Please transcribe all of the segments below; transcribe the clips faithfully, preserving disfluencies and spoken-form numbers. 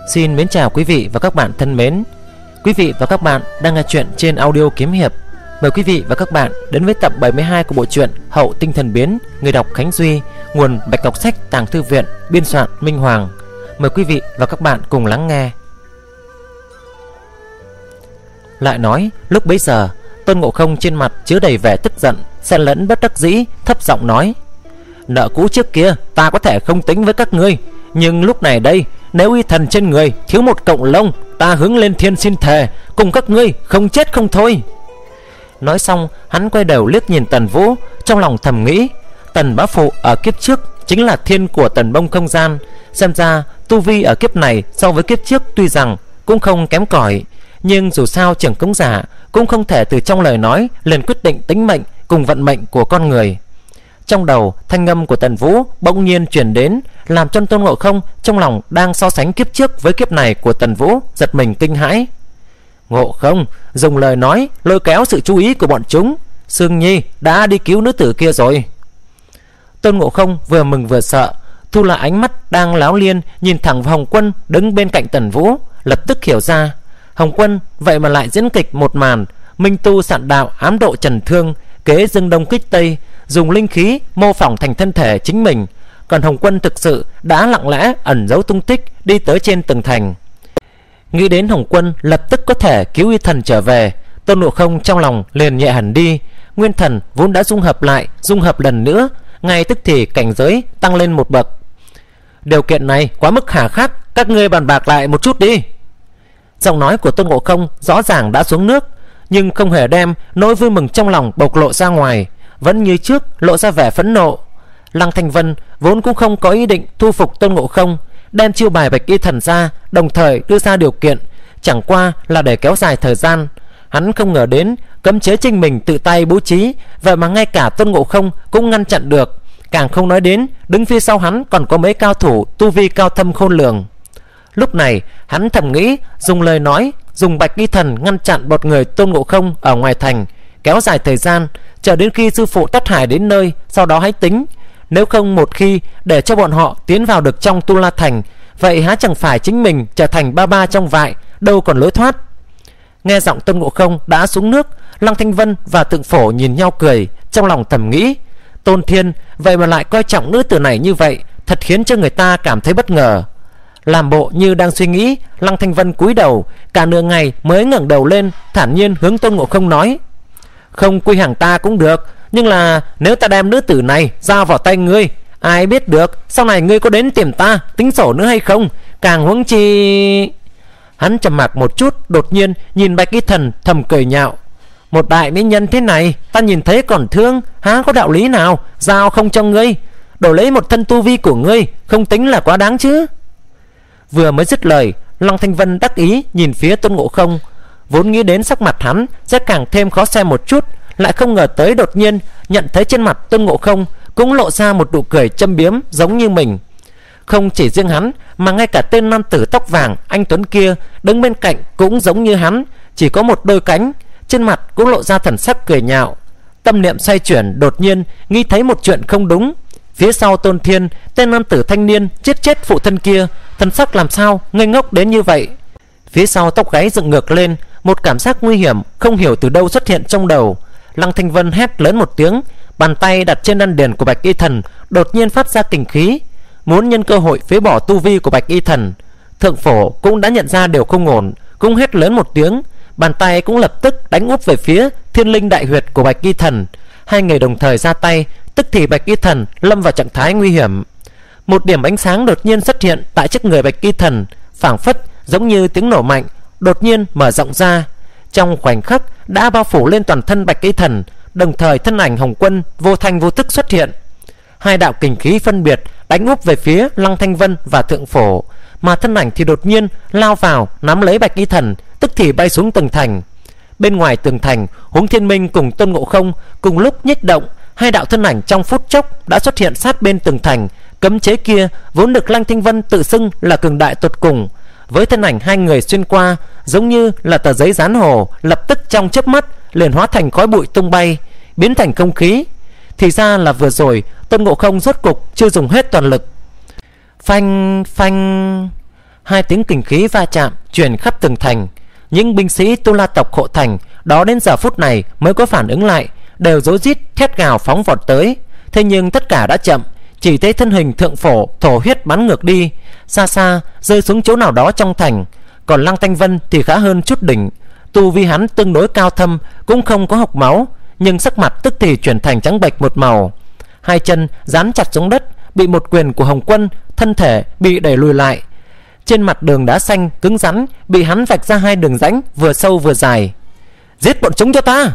Xin mến chào quý vị và các bạn thân mến. Quý vị và các bạn đang nghe chuyện trên audio kiếm hiệp. Mời quý vị và các bạn đến với tập bảy mươi hai của bộ truyện Hậu Tinh Thần Biến, người đọc Khánh Duy, nguồn Bạch Ngọc Sách Tàng Thư Viện, biên soạn Minh Hoàng. Mời quý vị và các bạn cùng lắng nghe. Lại nói, lúc bấy giờ, Tôn Ngộ Không trên mặt chứa đầy vẻ tức giận, xen lẫn bất đắc dĩ, thấp giọng nói: nợ cũ trước kia ta có thể không tính với các ngươi, nhưng lúc này đây, nếu y thần trên người thiếu một cọng lông, ta hướng lên thiên xin thề cùng các ngươi không chết không thôi. Nói xong, hắn quay đầu liếc nhìn Tần Vũ, trong lòng thầm nghĩ: Tần bá phụ ở kiếp trước chính là thiên của Tần Bông không gian, xem ra tu vi ở kiếp này so với kiếp trước tuy rằng cũng không kém cỏi, nhưng dù sao trưởng cống giả cũng không thể từ trong lời nói liền quyết định tính mệnh cùng vận mệnh của con người. Trong đầu, thanh âm của Tần Vũ bỗng nhiên truyền đến, làm cho Tôn Ngộ Không trong lòng đang so sánh kiếp trước với kiếp này của Tần Vũ giật mình kinh hãi. Ngộ Không dùng lời nói lôi kéo sự chú ý của bọn chúng. Sương Nhi đã đi cứu nữ tử kia rồi. Tôn Ngộ Không vừa mừng vừa sợ, thu lại ánh mắt đang láo liên nhìn thẳng vào Hồng Quân đứng bên cạnh Tần Vũ, lập tức hiểu ra Hồng Quân vậy mà lại diễn kịch một màn minh tu sạn đạo ám độ trần thương, kế dương đông kích tây, dùng linh khí mô phỏng thành thân thể chính mình. Còn Hồng Quân thực sự đã lặng lẽ ẩn giấu tung tích đi tới trên tường thành. Nghĩ đến Hồng Quân lập tức có thể cứu y thần trở về, Tôn Ngộ Không trong lòng liền nhẹ hẳn đi. Nguyên thần vốn đã dung hợp lại, dung hợp lần nữa, ngay tức thì cảnh giới tăng lên một bậc. Điều kiện này quá mức hà khắc, các ngươi bàn bạc lại một chút đi. Giọng nói của Tôn Ngộ Không rõ ràng đã xuống nước, nhưng không hề đem nỗi vui mừng trong lòng bộc lộ ra ngoài, vẫn như trước lộ ra vẻ phẫn nộ. Lăng Thanh Vân vốn cũng không có ý định thu phục Tôn Ngộ Không, đem chiêu bài Bạch Y Thần ra, đồng thời đưa ra điều kiện, chẳng qua là để kéo dài thời gian. Hắn không ngờ đến cấm chế chính mình tự tay bố trí, vậy mà ngay cả Tôn Ngộ Không cũng ngăn chặn được, càng không nói đến đứng phía sau hắn còn có mấy cao thủ tu vi cao thâm khôn lường. Lúc này hắn thầm nghĩ dùng lời nói, dùng Bạch Y Thần ngăn chặn một người Tôn Ngộ Không ở ngoài thành, kéo dài thời gian, chờ đến khi sư phụ Tát Hải đến nơi, sau đó hãy tính. Nếu không một khi để cho bọn họ tiến vào được trong Tu La Thành, vậy há chẳng phải chính mình trở thành ba ba trong vại, đâu còn lối thoát. Nghe giọng Tôn Ngộ Không đã xuống nước, Lăng Thanh Vân và Tượng Phổ nhìn nhau cười, trong lòng thầm nghĩ: Tôn Thiên vậy mà lại coi trọng nữ tử này như vậy, thật khiến cho người ta cảm thấy bất ngờ. Làm bộ như đang suy nghĩ, Lăng Thanh Vân cúi đầu, cả nửa ngày mới ngẩng đầu lên, thản nhiên hướng Tôn Ngộ Không nói: không quy hàng ta cũng được, nhưng là nếu ta đem nữ tử này giao vào tay ngươi, ai biết được sau này ngươi có đến tìm ta tính sổ nữa hay không, càng huống chi. Hắn trầm mặc một chút, đột nhiên nhìn Bạch Y Thần thầm cười nhạo: một đại mỹ nhân thế này ta nhìn thấy còn thương, há có đạo lý nào giao không cho ngươi, đổi lấy một thân tu vi của ngươi, không tính là quá đáng chứ. Vừa mới dứt lời, Lăng Thanh Vân đắc ý nhìn phía Tôn Ngộ Không, vốn nghĩ đến sắc mặt hắn sẽ càng thêm khó xem một chút, lại không ngờ tới đột nhiên nhận thấy trên mặt Tôn Ngộ Không cũng lộ ra một nụ cười châm biếm giống như mình. Không chỉ riêng hắn, mà ngay cả tên nam tử tóc vàng anh tuấn kia đứng bên cạnh cũng giống như hắn, chỉ có một đôi cánh, trên mặt cũng lộ ra thần sắc cười nhạo. Tâm niệm xoay chuyển, đột nhiên nghĩ thấy một chuyện không đúng. Phía sau Tôn Thiên, tên nam tử thanh niên chết chết phụ thân kia, thần sắc làm sao ngây ngốc đến như vậy. Phía sau tóc gáy dựng ngược lên, một cảm giác nguy hiểm không hiểu từ đâu xuất hiện trong đầu. Lăng Thanh Vân hét lớn một tiếng, bàn tay đặt trên đan điền của Bạch Y Thần đột nhiên phát ra kình khí, muốn nhân cơ hội phế bỏ tu vi của Bạch Y Thần. Thượng Phổ cũng đã nhận ra điều không ổn, cũng hét lớn một tiếng, bàn tay cũng lập tức đánh úp về phía Thiên Linh Đại Huyệt của Bạch Y Thần. Hai người đồng thời ra tay, tức thì Bạch Y Thần lâm vào trạng thái nguy hiểm. Một điểm ánh sáng đột nhiên xuất hiện tại trước người Bạch Y Thần, phảng phất giống như tiếng nổ mạnh, đột nhiên mở rộng ra, trong khoảnh khắc đã bao phủ lên toàn thân Bạch Y Thần. Đồng thời thân ảnh Hồng Quân vô thanh vô tức xuất hiện, hai đạo kình khí phân biệt đánh úp về phía Lăng Thanh Vân và Thượng Phổ, mà thân ảnh thì đột nhiên lao vào nắm lấy Bạch Y Thần, tức thì bay xuống tường thành. Bên ngoài tường thành, Huống Thiên Minh cùng Tôn Ngộ Không cùng lúc nhích động, hai đạo thân ảnh trong phút chốc đã xuất hiện sát bên tường thành. Cấm chế kia vốn được Lăng Thanh Vân tự xưng là cường đại tột cùng, với thân ảnh hai người xuyên qua giống như là tờ giấy dán hồ, lập tức trong chớp mắt liền hóa thành khói bụi tung bay, biến thành không khí. Thì ra là vừa rồi Tôn Ngộ Không rốt cục chưa dùng hết toàn lực. Phanh phanh, Hai tiếng kình khí va chạm truyền khắp tường thành. Những binh sĩ Tu La tộc hộ thành đó đến giờ phút này mới có phản ứng lại, đều rối rít thét gào phóng vọt tới. Thế nhưng tất cả đã chậm, chỉ thấy thân hình thượng phổ thổ huyết bắn ngược đi, xa xa rơi xuống chỗ nào đó trong thành. Còn Lăng Thanh Vân thì khá hơn chút đỉnh, tu vi hắn tương đối cao thâm, cũng không có hộc máu, nhưng sắc mặt tức thì chuyển thành trắng bệch một màu. Hai chân dán chặt xuống đất, bị một quyền của Hồng Quân, thân thể bị đẩy lùi lại. Trên mặt đường đá xanh cứng rắn bị hắn vạch ra hai đường rãnh vừa sâu vừa dài. Giết bọn chúng cho ta!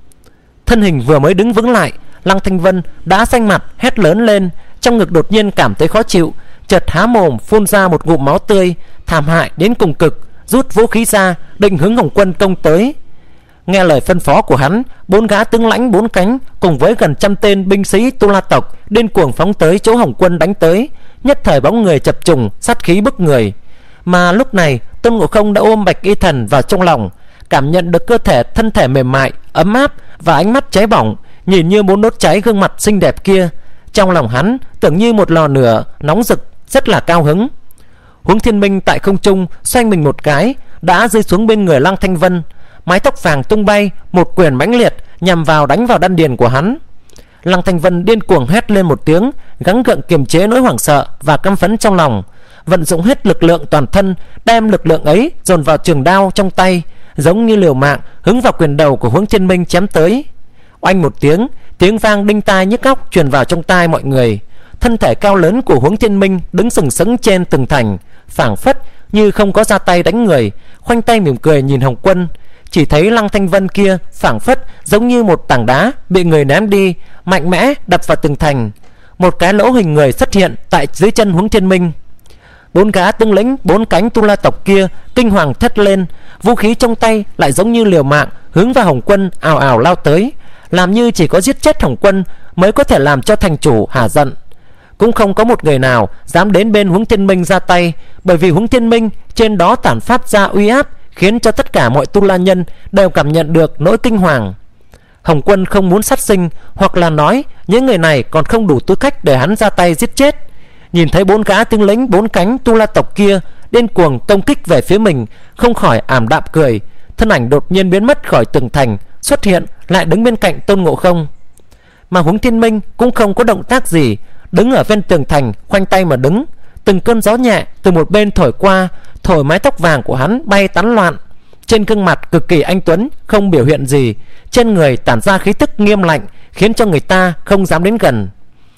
Thân hình vừa mới đứng vững lại, Lăng Thanh Vân đã xanh mặt hét lớn lên, trong ngực đột nhiên cảm thấy khó chịu, chợt há mồm phun ra một ngụm máu tươi, thảm hại đến cùng cực, rút vũ khí ra định hướng Hồng Quân công tới. Nghe lời phân phó của hắn, bốn gã tướng lãnh bốn cánh cùng với gần trăm tên binh sĩ Tu La tộc điên cuồng phóng tới chỗ Hồng Quân đánh tới, nhất thời bóng người chập trùng, sát khí bức người. Mà lúc này Tôn Ngộ Không đã ôm Bạch Y Thần vào trong lòng, cảm nhận được cơ thể thân thể mềm mại ấm áp và ánh mắt cháy bỏng, nhìn như muốn đốt cháy gương mặt xinh đẹp kia. Trong lòng hắn tưởng như một lò lửa nóng rực, rất là cao hứng. Huống Thiên Minh tại không trung xoay mình một cái, đã rơi xuống bên người Lăng Thanh Vân, mái tóc vàng tung bay, một quyền mãnh liệt nhằm vào đánh vào đan điền của hắn. Lăng Thanh Vân điên cuồng hét lên một tiếng, gắng gượng kiềm chế nỗi hoảng sợ và căm phẫn trong lòng, vận dụng hết lực lượng toàn thân, đem lực lượng ấy dồn vào trường đao trong tay, giống như liều mạng hướng vào quyền đầu của Huống Thiên Minh chém tới. Oanh một tiếng, tiếng vang đinh tai nhức óc truyền vào trong tai mọi người. Thân thể cao lớn của Huống Thiên Minh đứng sừng sững trên tường thành, phảng phất như không có ra tay đánh người, khoanh tay mỉm cười nhìn Hồng Quân. Chỉ thấy Lăng Thanh Vân kia phảng phất giống như một tảng đá bị người ném đi, mạnh mẽ đập vào tường thành. Một cái lỗ hình người xuất hiện tại dưới chân Huống Thiên Minh. Bốn gã tướng lĩnh bốn cánh Tu La tộc kia kinh hoàng thét lên, vũ khí trong tay lại giống như liều mạng hướng vào Hồng Quân ào ào lao tới, làm như chỉ có giết chết Hồng Quân mới có thể làm cho thành chủ hả giận. Cũng không có một người nào dám đến bên Huống Thiên Minh ra tay, bởi vì Huống Thiên Minh trên đó tản phát ra uy áp, khiến cho tất cả mọi Tu La nhân đều cảm nhận được nỗi kinh hoàng. Hồng Quân không muốn sát sinh, hoặc là nói những người này còn không đủ tư cách để hắn ra tay giết chết. Nhìn thấy bốn gã tướng lĩnh bốn cánh Tu La tộc kia điên cuồng công kích về phía mình, không khỏi ảm đạm cười, thân ảnh đột nhiên biến mất khỏi tường thành, xuất hiện lại đứng bên cạnh Tôn Ngộ Không. Mà Huống Thiên Minh cũng không có động tác gì, đứng ở bên tường thành khoanh tay mà đứng. Từng cơn gió nhẹ từ một bên thổi qua, thổi mái tóc vàng của hắn bay tán loạn. Trên gương mặt cực kỳ anh tuấn, không biểu hiện gì, trên người tản ra khí tức nghiêm lạnh, khiến cho người ta không dám đến gần.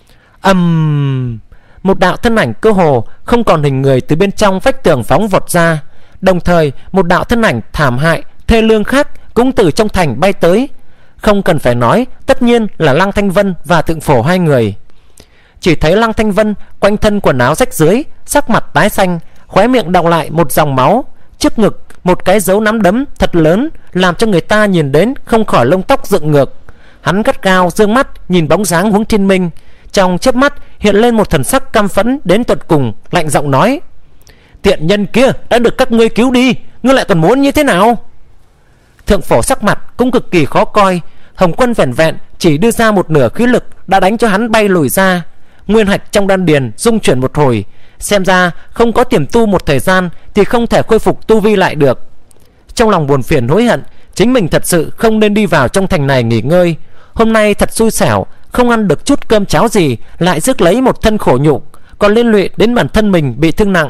Ầm um, một đạo thân ảnh cơ hồ không còn hình người từ bên trong vách tường phóng vọt ra, đồng thời một đạo thân ảnh thảm hại thê lương khác cũng từ trong thành bay tới. Không cần phải nói, tất nhiên là Lăng Thanh Vân và Thượng Phổ hai người. Chỉ thấy Lăng Thanh Vân quanh thân quần áo rách rưới, sắc mặt tái xanh, khóe miệng đọng lại một dòng máu, trước ngực một cái dấu nắm đấm thật lớn, làm cho người ta nhìn đến không khỏi lông tóc dựng ngược. Hắn gắt gao dương mắt nhìn bóng dáng Huống Thiên Minh, trong chớp mắt hiện lên một thần sắc căm phẫn đến tột cùng, lạnh giọng nói: tiện nhân kia đã được các ngươi cứu đi, ngươi lại còn muốn như thế nào? Thượng Phổ sắc mặt cũng cực kỳ khó coi. Hồng Quân vẻn vẹn chỉ đưa ra một nửa khí lực đã đánh cho hắn bay lùi ra. Nguyên hạch trong đan điền rung chuyển một hồi, xem ra không có tiềm tu một thời gian thì không thể khôi phục tu vi lại được. Trong lòng buồn phiền hối hận, chính mình thật sự không nên đi vào trong thành này nghỉ ngơi. Hôm nay thật xui xẻo, không ăn được chút cơm cháo gì, lại rước lấy một thân khổ nhục, còn liên lụy đến bản thân mình bị thương nặng.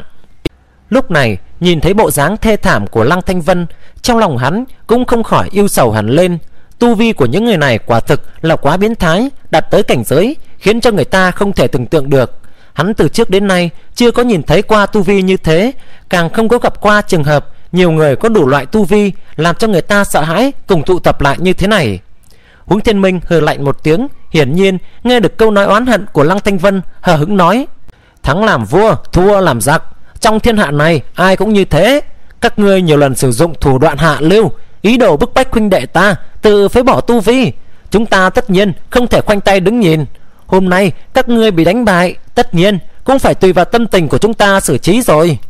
Lúc này nhìn thấy bộ dáng thê thảm của Lăng Thanh Vân, trong lòng hắn cũng không khỏi yêu sầu hẳn lên. Tu vi của những người này quả thực là quá biến thái, đạt tới cảnh giới khiến cho người ta không thể tưởng tượng được. Hắn từ trước đến nay chưa có nhìn thấy qua tu vi như thế, càng không có gặp qua trường hợp nhiều người có đủ loại tu vi làm cho người ta sợ hãi cùng tụ tập lại như thế này. Huống Thiên Minh hừ lạnh một tiếng, hiển nhiên nghe được câu nói oán hận của Lăng Thanh Vân, hờ hững nói: thắng làm vua, thua làm giặc, trong thiên hạ này ai cũng như thế. Các ngươi nhiều lần sử dụng thủ đoạn hạ lưu, ý đồ bức bách huynh đệ ta tự phế bỏ tu vi, chúng ta tất nhiên không thể khoanh tay đứng nhìn. Hôm nay các ngươi bị đánh bại, tất nhiên cũng phải tùy vào tâm tình của chúng ta xử trí rồi.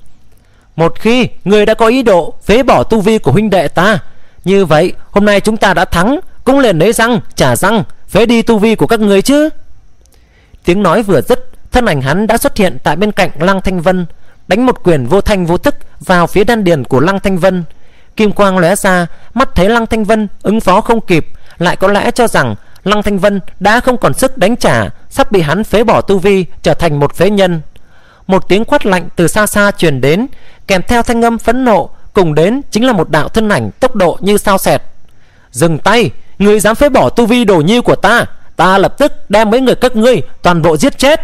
Một khi ngươi đã có ý đồ phế bỏ tu vi của huynh đệ ta, như vậy hôm nay chúng ta đã thắng, cũng liền lấy răng trả răng phế đi tu vi của các ngươi chứ. Tiếng nói vừa dứt, thân ảnh hắn đã xuất hiện tại bên cạnh Lăng Thanh Vân. đánh một quyền vô thanh vô thức vào phía đan điền của Lăng Thanh Vân. Kim quang lóe ra, mắt thấy Lăng Thanh Vân ứng phó không kịp, lại có lẽ cho rằng Lăng Thanh Vân đã không còn sức đánh trả, sắp bị hắn phế bỏ tu vi, trở thành một phế nhân. Một tiếng quát lạnh từ xa xa truyền đến, kèm theo thanh âm phẫn nộ, cùng đến chính là một đạo thân ảnh tốc độ như sao xẹt. Dừng tay, ngươi dám phế bỏ tu vi đồ nhi của ta, ta lập tức đem mấy người các ngươi toàn bộ giết chết.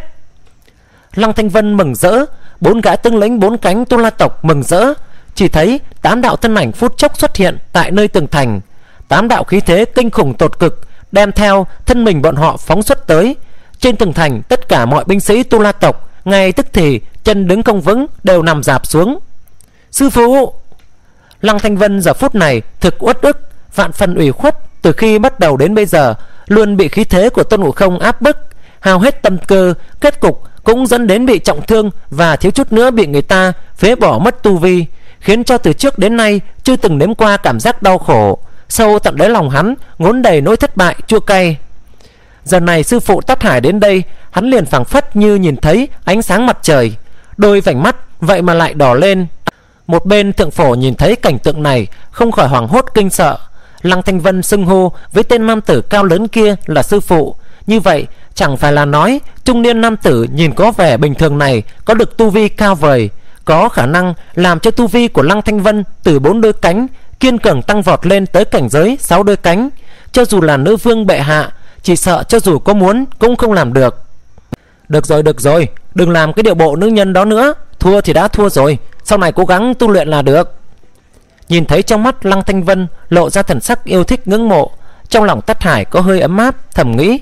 Lăng Thanh Vân mừng rỡ, bốn gã tướng lĩnh bốn cánh Tu La tộc mừng rỡ. Chỉ thấy tám đạo thân ảnh phút chốc xuất hiện tại nơi tường thành, tám đạo khí thế kinh khủng tột cực đem theo thân mình bọn họ phóng xuất tới. Trên tường thành tất cả mọi binh sĩ Tu La tộc ngay tức thì chân đứng không vững, đều nằm rạp xuống. Sư phụ! Lăng Thanh Vân giờ phút này thực uất ức, vạn phần ủy khuất. Từ khi bắt đầu đến bây giờ luôn bị khí thế của Tôn Ngộ Không áp bức, hao hết tâm cơ, kết cục cũng dẫn đến bị trọng thương và thiếu chút nữa bị người ta phế bỏ mất tu vi, khiến cho từ trước đến nay chưa từng nếm qua cảm giác đau khổ. Sâu tận đáy lòng hắn ngốn đầy nỗi thất bại chua cay. Giờ này sư phụ Tát Hải đến đây, hắn liền phảng phất như nhìn thấy ánh sáng mặt trời, đôi vành mắt vậy mà lại đỏ lên. Một bên thượng phổ nhìn thấy cảnh tượng này không khỏi hoảng hốt kinh sợ. Lăng Thanh Vân xưng hô với tên nam tử cao lớn kia là sư phụ, như vậy chẳng phải là nói trung niên nam tử nhìn có vẻ bình thường này có được tu vi cao vời, có khả năng làm cho tu vi của Lăng Thanh Vân từ bốn đôi cánh kiên cường tăng vọt lên tới cảnh giới sáu đôi cánh. Cho dù là nữ vương bệ hạ, chỉ sợ cho dù có muốn cũng không làm được. Được rồi, được rồi, đừng làm cái điệu bộ nữ nhân đó nữa. Thua thì đã thua rồi, sau này cố gắng tu luyện là được. Nhìn thấy trong mắt Lăng Thanh Vân lộ ra thần sắc yêu thích ngưỡng mộ, trong lòng Tát Hải có hơi ấm áp, thầm nghĩ: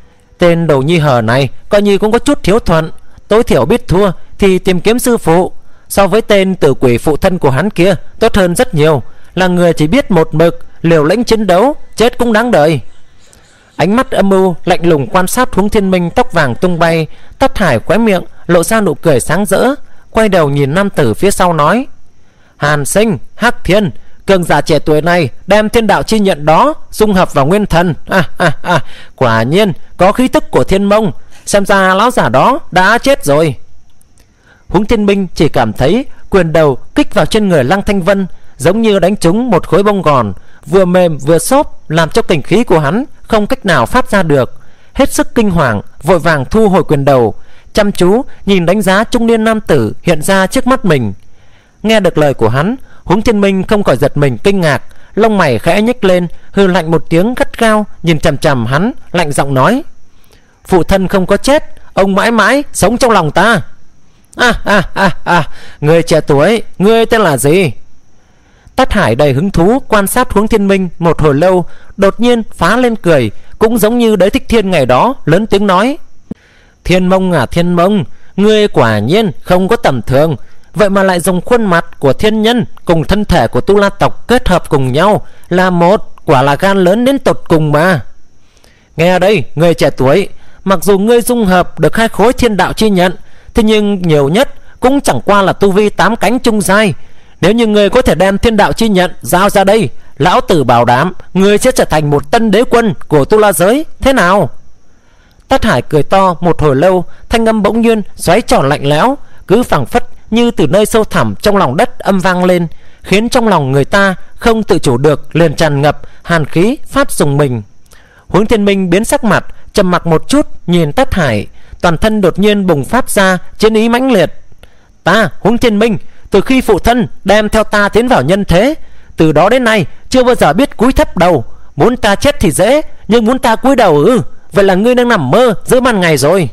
tên đầu nhi hờ này coi như cũng có chút thiếu thuận, tối thiểu biết thua thì tìm kiếm sư phụ. So với tên tử quỷ phụ thân của hắn kia tốt hơn rất nhiều, là người chỉ biết một mực liều lĩnh chiến đấu, chết cũng đáng đời. Ánh mắt âm u lạnh lùng quan sát Huống Thiên Minh tóc vàng tung bay. Tát Hải khóe miệng lộ ra nụ cười sáng rỡ, quay đầu nhìn nam tử phía sau nói: Hàn Sinh, Hắc Thiên, cường giả trẻ tuổi này đem thiên đạo chi nhận đó dung hợp vào nguyên thần. À, à, à, quả nhiên có khí tức của Thiên Mông, xem ra lão giả đó đã chết rồi. Huống Thiên Minh chỉ cảm thấy quyền đầu kích vào trên người Lăng Thanh Vân, giống như đánh trúng một khối bông gòn, vừa mềm vừa xốp, làm cho kình khí của hắn không cách nào phát ra được. Hết sức kinh hoàng, vội vàng thu hồi quyền đầu, chăm chú nhìn đánh giá trung niên nam tử hiện ra trước mắt mình. Nghe được lời của hắn, Huống Thiên Minh không khỏi giật mình kinh ngạc, lông mày khẽ nhếch lên, hừ lạnh một tiếng gắt gao nhìn chằm chằm hắn, lạnh giọng nói: Phụ thân không có chết, ông mãi mãi sống trong lòng ta. À à à à, người trẻ tuổi, ngươi tên là gì? Tát Hải đầy hứng thú quan sát Huống Thiên Minh một hồi lâu, đột nhiên phá lên cười, cũng giống như Đế Thích Thiên ngày đó, lớn tiếng nói: Thiên Mông à Thiên Mông, ngươi quả nhiên không có tầm thường, vậy mà lại dùng khuôn mặt của thiên nhân cùng thân thể của Tu La tộc kết hợp cùng nhau là một, quả là gan lớn đến tột cùng mà. Nghe đây, người trẻ tuổi, mặc dù ngươi dung hợp được hai khối thiên đạo chi nhận, thế nhưng nhiều nhất cũng chẳng qua là tu vi tám cánh trung giai. Nếu như ngươi có thể đem thiên đạo chi nhận giao ra đây, lão tử bảo đảm ngươi sẽ trở thành một tân đế quân của Tu La giới, thế nào? Tát Hải cười to một hồi lâu, thanh âm bỗng nhiên xoáy tròn lạnh lẽo, cứ phảng phất như từ nơi sâu thẳm trong lòng đất âm vang lên, khiến trong lòng người ta không tự chủ được liền tràn ngập hàn khí phát rùng mình. Huống Thiên Minh biến sắc mặt, trầm mặc một chút nhìn Tát Hải, toàn thân đột nhiên bùng phát ra chiến ý mãnh liệt. Ta Huống Thiên Minh, từ khi phụ thân đem theo ta tiến vào nhân thế, từ đó đến nay chưa bao giờ biết cúi thấp đầu. Muốn ta chết thì dễ, nhưng muốn ta cúi đầu ư? Vậy là ngươi đang nằm mơ giữa ban ngày rồi.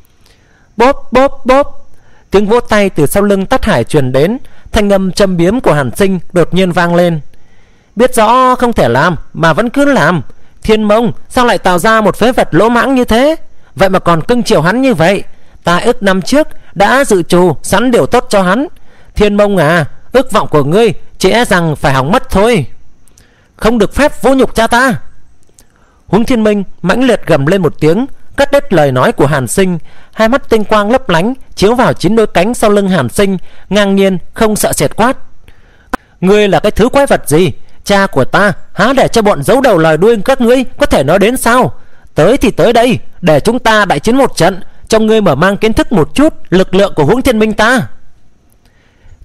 Bóp bóp bóp, tiếng vỗ tay từ sau lưng Tát Hải truyền đến, thanh âm châm biếm của Hàn Sinh đột nhiên vang lên. Biết rõ không thể làm mà vẫn cứ làm, Thiên Mông sao lại tạo ra một phế vật lỗ mãng như thế, vậy mà còn cưng chiều hắn như vậy. Ta ước năm trước đã dự trù sẵn điều tốt cho hắn. Thiên Mông à, ước vọng của ngươi chỉ e rằng phải hỏng mất thôi. Không được phép vô nhục cha ta. Huống Thiên Minh mãnh liệt gầm lên một tiếng, cắt đứt lời nói của Hàn Sinh. Hai mắt tinh quang lấp lánh chiếu vào chín đôi cánh sau lưng Hàn Sinh, ngang nhiên không sợ sệt quát: Ngươi là cái thứ quái vật gì? Cha của ta há để cho bọn giấu đầu lời đuôi các ngươi có thể nói đến sao? Tới thì tới đây, để chúng ta đại chiến một trận, cho ngươi mở mang kiến thức một chút lực lượng của Huống Thiên Minh ta.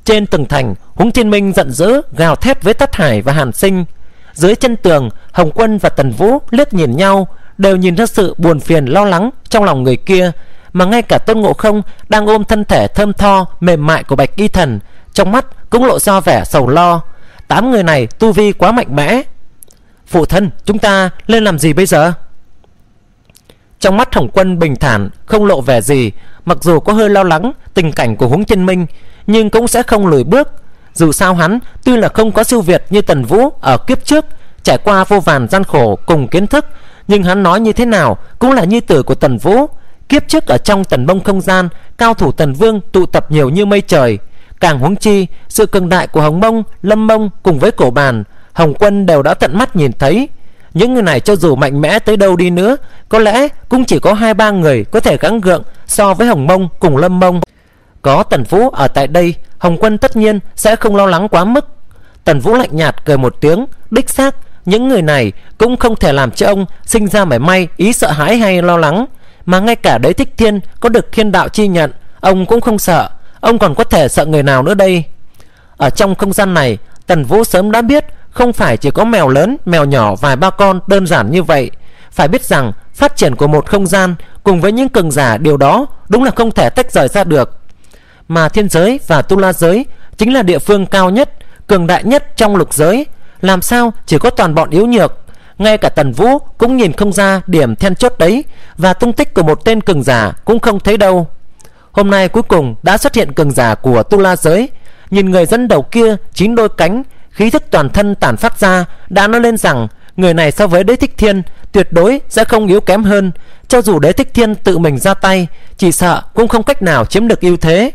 Trên tường thành, Huống Thiên Minh giận dữ gào thét với Tất Hải và Hàn Sinh. Dưới chân tường, Hồng Quân và Tần Vũ liếc nhìn nhau, đều nhìn ra sự buồn phiền lo lắng trong lòng người kia. Mà ngay cả Tôn Ngộ Không đang ôm thân thể thơm tho mềm mại của Bạch Y Thần, trong mắt cũng lộ ra vẻ sầu lo. Tám người này tu vi quá mạnh mẽ. Phụ thân, chúng ta lên làm gì bây giờ? Trong mắt Hồng Quân bình thản, không lộ vẻ gì. Mặc dù có hơi lo lắng tình cảnh của Huống Thiên Minh, nhưng cũng sẽ không lùi bước. Dù sao hắn tuy là không có siêu việt như Tần Vũ ở kiếp trước, trải qua vô vàn gian khổ cùng kiến thức, nhưng hắn nói như thế nào cũng là nhi tử của Tần Vũ. Kiếp trước ở trong Tần Bông không gian, cao thủ Tần Vương tụ tập nhiều như mây trời. Càng huống chi sự cường đại của Hồng Mông, Lâm Mông cùng với Cổ Bàn, Hồng Quân đều đã tận mắt nhìn thấy. Những người này cho dù mạnh mẽ tới đâu đi nữa, có lẽ cũng chỉ có hai ba người có thể gắng gượng so với Hồng Mông cùng Lâm Mông. Có Tần Vũ ở tại đây, Hồng Quân tất nhiên sẽ không lo lắng quá mức. Tần Vũ lạnh nhạt cười một tiếng, đích xác những người này cũng không thể làm cho ông sinh ra mảy may ý sợ hãi hay lo lắng. Mà ngay cả Đế Thích Thiên có được thiên đạo chi nhận, ông cũng không sợ. Ông còn có thể sợ người nào nữa đây? Ở trong không gian này, Tần Vũ sớm đã biết không phải chỉ có mèo lớn, mèo nhỏ vài ba con đơn giản như vậy. Phải biết rằng phát triển của một không gian cùng với những cường giả, điều đó đúng là không thể tách rời ra được. Mà thiên giới và tu la giới chính là địa phương cao nhất, cường đại nhất trong lục giới. Làm sao chỉ có toàn bọn yếu nhược? Ngay cả Tần Vũ cũng nhìn không ra điểm then chốt đấy, và tung tích của một tên cường giả cũng không thấy đâu. Hôm nay cuối cùng đã xuất hiện cường giả của tu la giới. Nhìn người dẫn đầu kia, chín đôi cánh, khí thức toàn thân tản phát ra, đã nói lên rằng người này so với Đế Thích Thiên tuyệt đối sẽ không yếu kém hơn. Cho dù Đế Thích Thiên tự mình ra tay, chỉ sợ cũng không cách nào chiếm được ưu thế.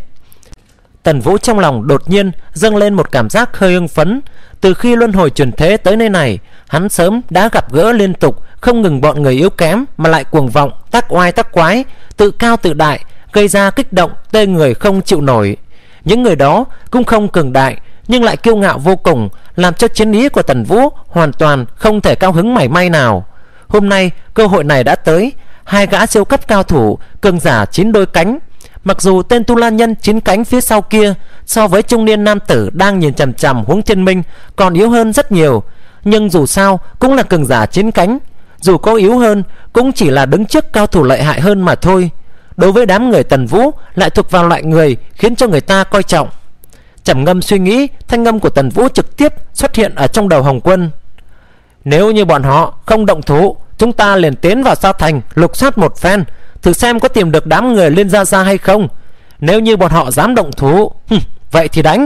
Tần Vũ trong lòng đột nhiên dâng lên một cảm giác hơi hưng phấn. Từ khi luân hồi chuyển thế tới nơi này, hắn sớm đã gặp gỡ liên tục không ngừng bọn người yếu kém mà lại cuồng vọng, tác oai tác quái, tự cao tự đại, gây ra kích động tê người không chịu nổi. Những người đó cũng không cường đại nhưng lại kiêu ngạo vô cùng, làm cho chiến ý của Tần Vũ hoàn toàn không thể cao hứng mảy may nào. Hôm nay cơ hội này đã tới. Hai gã siêu cấp cao thủ, cường giả chín đôi cánh. Mặc dù tên tu la nhân chín cánh phía sau kia so với trung niên nam tử đang nhìn chằm chằm Huống Thiên Minh còn yếu hơn rất nhiều, nhưng dù sao cũng là cường giả chín cánh. Dù có yếu hơn cũng chỉ là đứng trước cao thủ lợi hại hơn mà thôi. Đối với đám người Tần Vũ lại thuộc vào loại người khiến cho người ta coi trọng. Trầm ngâm suy nghĩ, thanh âm của Tần Vũ trực tiếp xuất hiện ở trong đầu Hồng Quân. Nếu như bọn họ không động thủ, chúng ta liền tiến vào Sa Thành lục soát một phen, thử xem có tìm được đám người Liên Gia Gia hay không. Nếu như bọn họ dám động thủ, vậy thì đánh.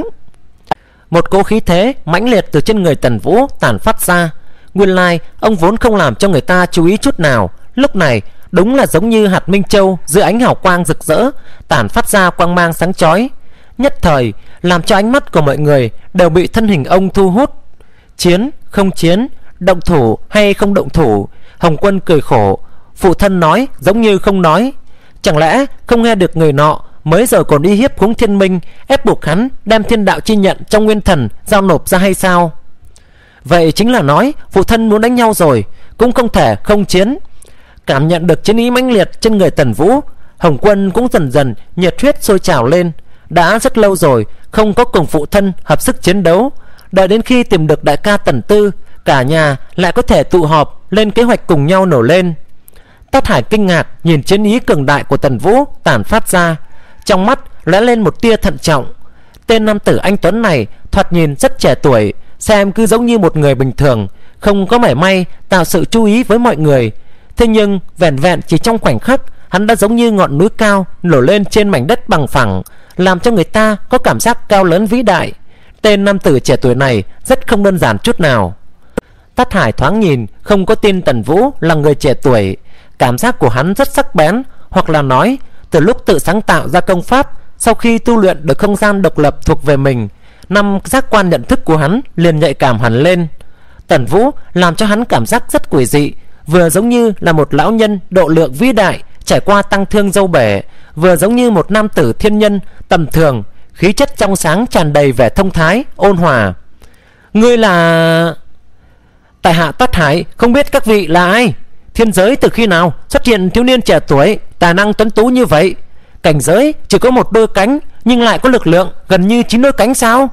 Một cỗ khí thế mãnh liệt từ trên người Tần Vũ tản phát ra. Nguyên lai ông vốn không làm cho người ta chú ý chút nào, lúc này đúng là giống như hạt minh châu dưới ánh hào quang rực rỡ, tản phát ra quang mang sáng chói, nhất thời làm cho ánh mắt của mọi người đều bị thân hình ông thu hút. Chiến không chiến, động thủ hay không động thủ, Hồng Quân cười khổ. Phụ thân nói giống như không nói. Chẳng lẽ không nghe được người nọ mới giờ còn uy hiếp Huống Thiên Minh, ép buộc hắn đem thiên đạo chi nhận trong nguyên thần giao nộp ra hay sao? Vậy chính là nói phụ thân muốn đánh nhau rồi, cũng không thể không chiến. Cảm nhận được chiến ý mãnh liệt trên người Tần Vũ, Hồng Quân cũng dần dần nhiệt huyết sôi trào lên. Đã rất lâu rồi không có cùng phụ thân hợp sức chiến đấu. Đợi đến khi tìm được đại ca Tần Tư, cả nhà lại có thể tụ họp lên kế hoạch cùng nhau nổ lên. Tất Hải kinh ngạc nhìn chiến ý cường đại của Tần Vũ tản phát ra, trong mắt lóe lên một tia thận trọng. Tên nam tử anh tuấn này thoạt nhìn rất trẻ tuổi, xem cứ giống như một người bình thường, không có mảy may tạo sự chú ý với mọi người. Thế nhưng vẹn vẹn chỉ trong khoảnh khắc, hắn đã giống như ngọn núi cao nổi lên trên mảnh đất bằng phẳng, làm cho người ta có cảm giác cao lớn vĩ đại. Tên nam tử trẻ tuổi này rất không đơn giản chút nào. Tất Hải thoáng nhìn không có tin Tần Vũ là người trẻ tuổi. Cảm giác của hắn rất sắc bén, hoặc là nói từ lúc tự sáng tạo ra công pháp, sau khi tu luyện được không gian độc lập thuộc về mình, năm giác quan nhận thức của hắn liền nhạy cảm hẳn lên. Tần Vũ làm cho hắn cảm giác rất quỷ dị, vừa giống như là một lão nhân độ lượng vĩ đại trải qua tăng thương dâu bể, vừa giống như một nam tử thiên nhân tầm thường, khí chất trong sáng tràn đầy vẻ thông thái ôn hòa. Ngươi là... Tại hạ Tất Hải không biết các vị là ai. Thiên giới từ khi nào xuất hiện thiếu niên trẻ tuổi tài năng tuấn tú như vậy? Cảnh giới chỉ có một đôi cánh, nhưng lại có lực lượng gần như chín đôi cánh sao?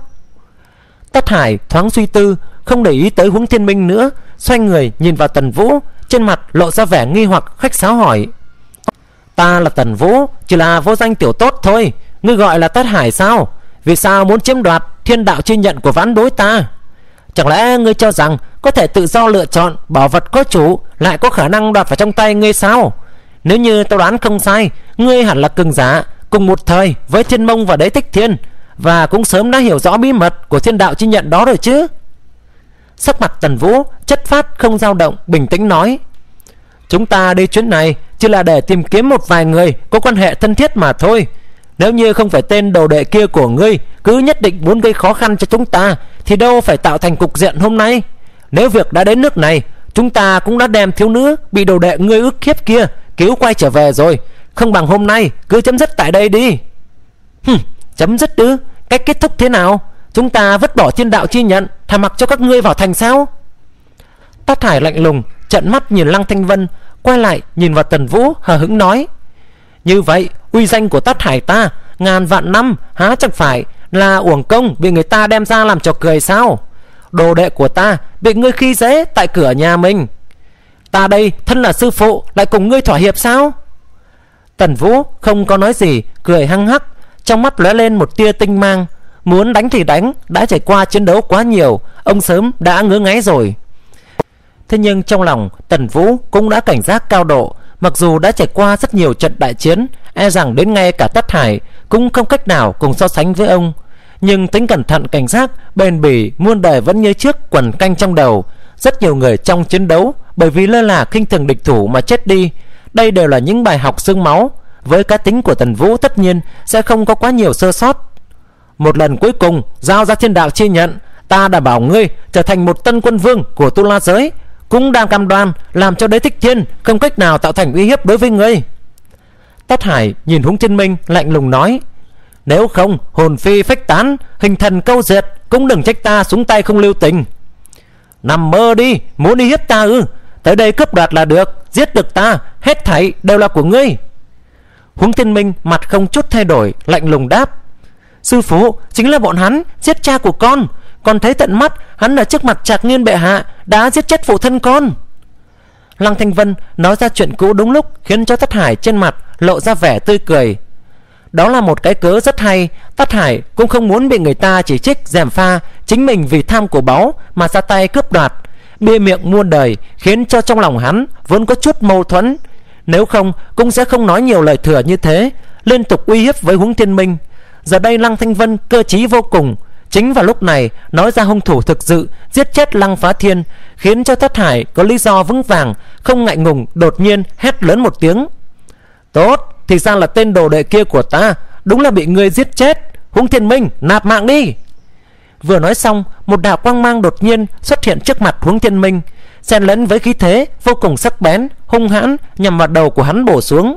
Tất Hải thoáng suy tư, không để ý tới Huống Thiên Minh nữa, xoay người nhìn vào Tần Vũ, trên mặt lộ ra vẻ nghi hoặc, khách sáo hỏi: Ta là Tần Vũ, chỉ là vô danh tiểu tốt thôi, ngươi gọi là Tất Hải sao? Vì sao muốn chiếm đoạt thiên đạo chi nhận của vãn bối ta? Chẳng lẽ ngươi cho rằng có thể tự do lựa chọn bảo vật có chủ lại có khả năng đoạt vào trong tay ngươi sao? Nếu như tao đoán không sai, ngươi hẳn là cường giả cùng một thời với Thiên Mông và Đế Thích Thiên, và cũng sớm đã hiểu rõ bí mật của thiên đạo chi nhận đó rồi chứ? Sắc mặt Tần Vũ chất phát không dao động, bình tĩnh nói: Chúng ta đi chuyến này chỉ là để tìm kiếm một vài người có quan hệ thân thiết mà thôi. Nếu như không phải tên đồ đệ kia của ngươi cứ nhất định muốn gây khó khăn cho chúng ta, thì đâu phải tạo thành cục diện hôm nay. Nếu việc đã đến nước này, chúng ta cũng đã đem thiếu nữ bị đồ đệ ngươi ức hiếp kia cứu quay trở về rồi. Không bằng hôm nay cứ chấm dứt tại đây đi. Hừm, chấm dứt ư? Cách kết thúc thế nào? Chúng ta vứt bỏ thiên đạo chi nhận, thà mặc cho các ngươi vào thành sao? Tất Hải lạnh lùng trợn mắt nhìn Lăng Thanh Vân, quay lại nhìn vào Tần Vũ, hờ hững nói: Như vậy uy danh của Tất Hải ta ngàn vạn năm há chẳng phải là uổng công bị người ta đem ra làm trò cười sao? Đồ đệ của ta bị ngươi khi dễ tại cửa nhà mình, ta đây thân là sư phụ lại cùng ngươi thỏa hiệp sao? Tần Vũ không có nói gì, cười hăng hắc, trong mắt lóe lên một tia tinh mang. Muốn đánh thì đánh, đã trải qua chiến đấu quá nhiều, ông sớm đã ngứa ngáy rồi. Thế nhưng trong lòng Tần Vũ cũng đã cảnh giác cao độ. Mặc dù đã trải qua rất nhiều trận đại chiến, e rằng đến ngay cả Tất Hải cũng không cách nào cùng so sánh với ông, nhưng tính cẩn thận cảnh giác, bền bỉ muôn đời vẫn như trước quằn canh trong đầu. Rất nhiều người trong chiến đấu bởi vì lơ là khinh thường địch thủ mà chết đi. Đây đều là những bài học xương máu. Với cá tính của Tần Vũ tất nhiên sẽ không có quá nhiều sơ sót. Một lần cuối cùng giao ra thiên đạo chi nhận, ta đã bảo ngươi trở thành một tân quân vương của Tu La giới, cũng đang cam đoan làm cho Đế Thích Thiên không cách nào tạo thành uy hiếp đối với ngươi. Tất Hải nhìn Huống Thiên Minh lạnh lùng nói: Nếu không hồn phi phách tán, hình thần câu diệt, cũng đừng trách ta xuống tay không lưu tình. Nằm mơ đi, muốn uy hiếp ta ư? Tới đây cướp đoạt là được, giết được ta hết thảy đều là của ngươi. Huống Thiên Minh mặt không chút thay đổi, lạnh lùng đáp: Sư phụ, chính là bọn hắn giết cha của con. Con thấy tận mắt hắn ở trước mặt Trạc Nghiên bệ hạ đã giết chết phụ thân con. Lăng Thanh Vân nói ra chuyện cũ đúng lúc, khiến cho Tất Hải trên mặt lộ ra vẻ tươi cười. Đó là một cái cớ rất hay. Tất Hải cũng không muốn bị người ta chỉ trích gièm pha chính mình vì tham của báu mà ra tay cướp đoạt. Bia miệng muôn đời khiến cho trong lòng hắn vốn có chút mâu thuẫn, nếu không cũng sẽ không nói nhiều lời thừa như thế, liên tục uy hiếp với Huống Thiên Minh. Giờ đây Lăng Thanh Vân cơ trí vô cùng, chính vào lúc này nói ra hung thủ thực sự giết chết Lăng Phá Thiên, khiến cho Tất Hải có lý do vững vàng, không ngại ngùng đột nhiên hét lớn một tiếng: Tốt, thì ra là tên đồ đệ kia của ta, đúng là bị ngươi giết chết. Huống Thiên Minh, nạp mạng đi. Vừa nói xong, một đạo quang mang đột nhiên xuất hiện trước mặt Huống Thiên Minh, xen lẫn với khí thế vô cùng sắc bén, hung hãn nhằm vào đầu của hắn bổ xuống.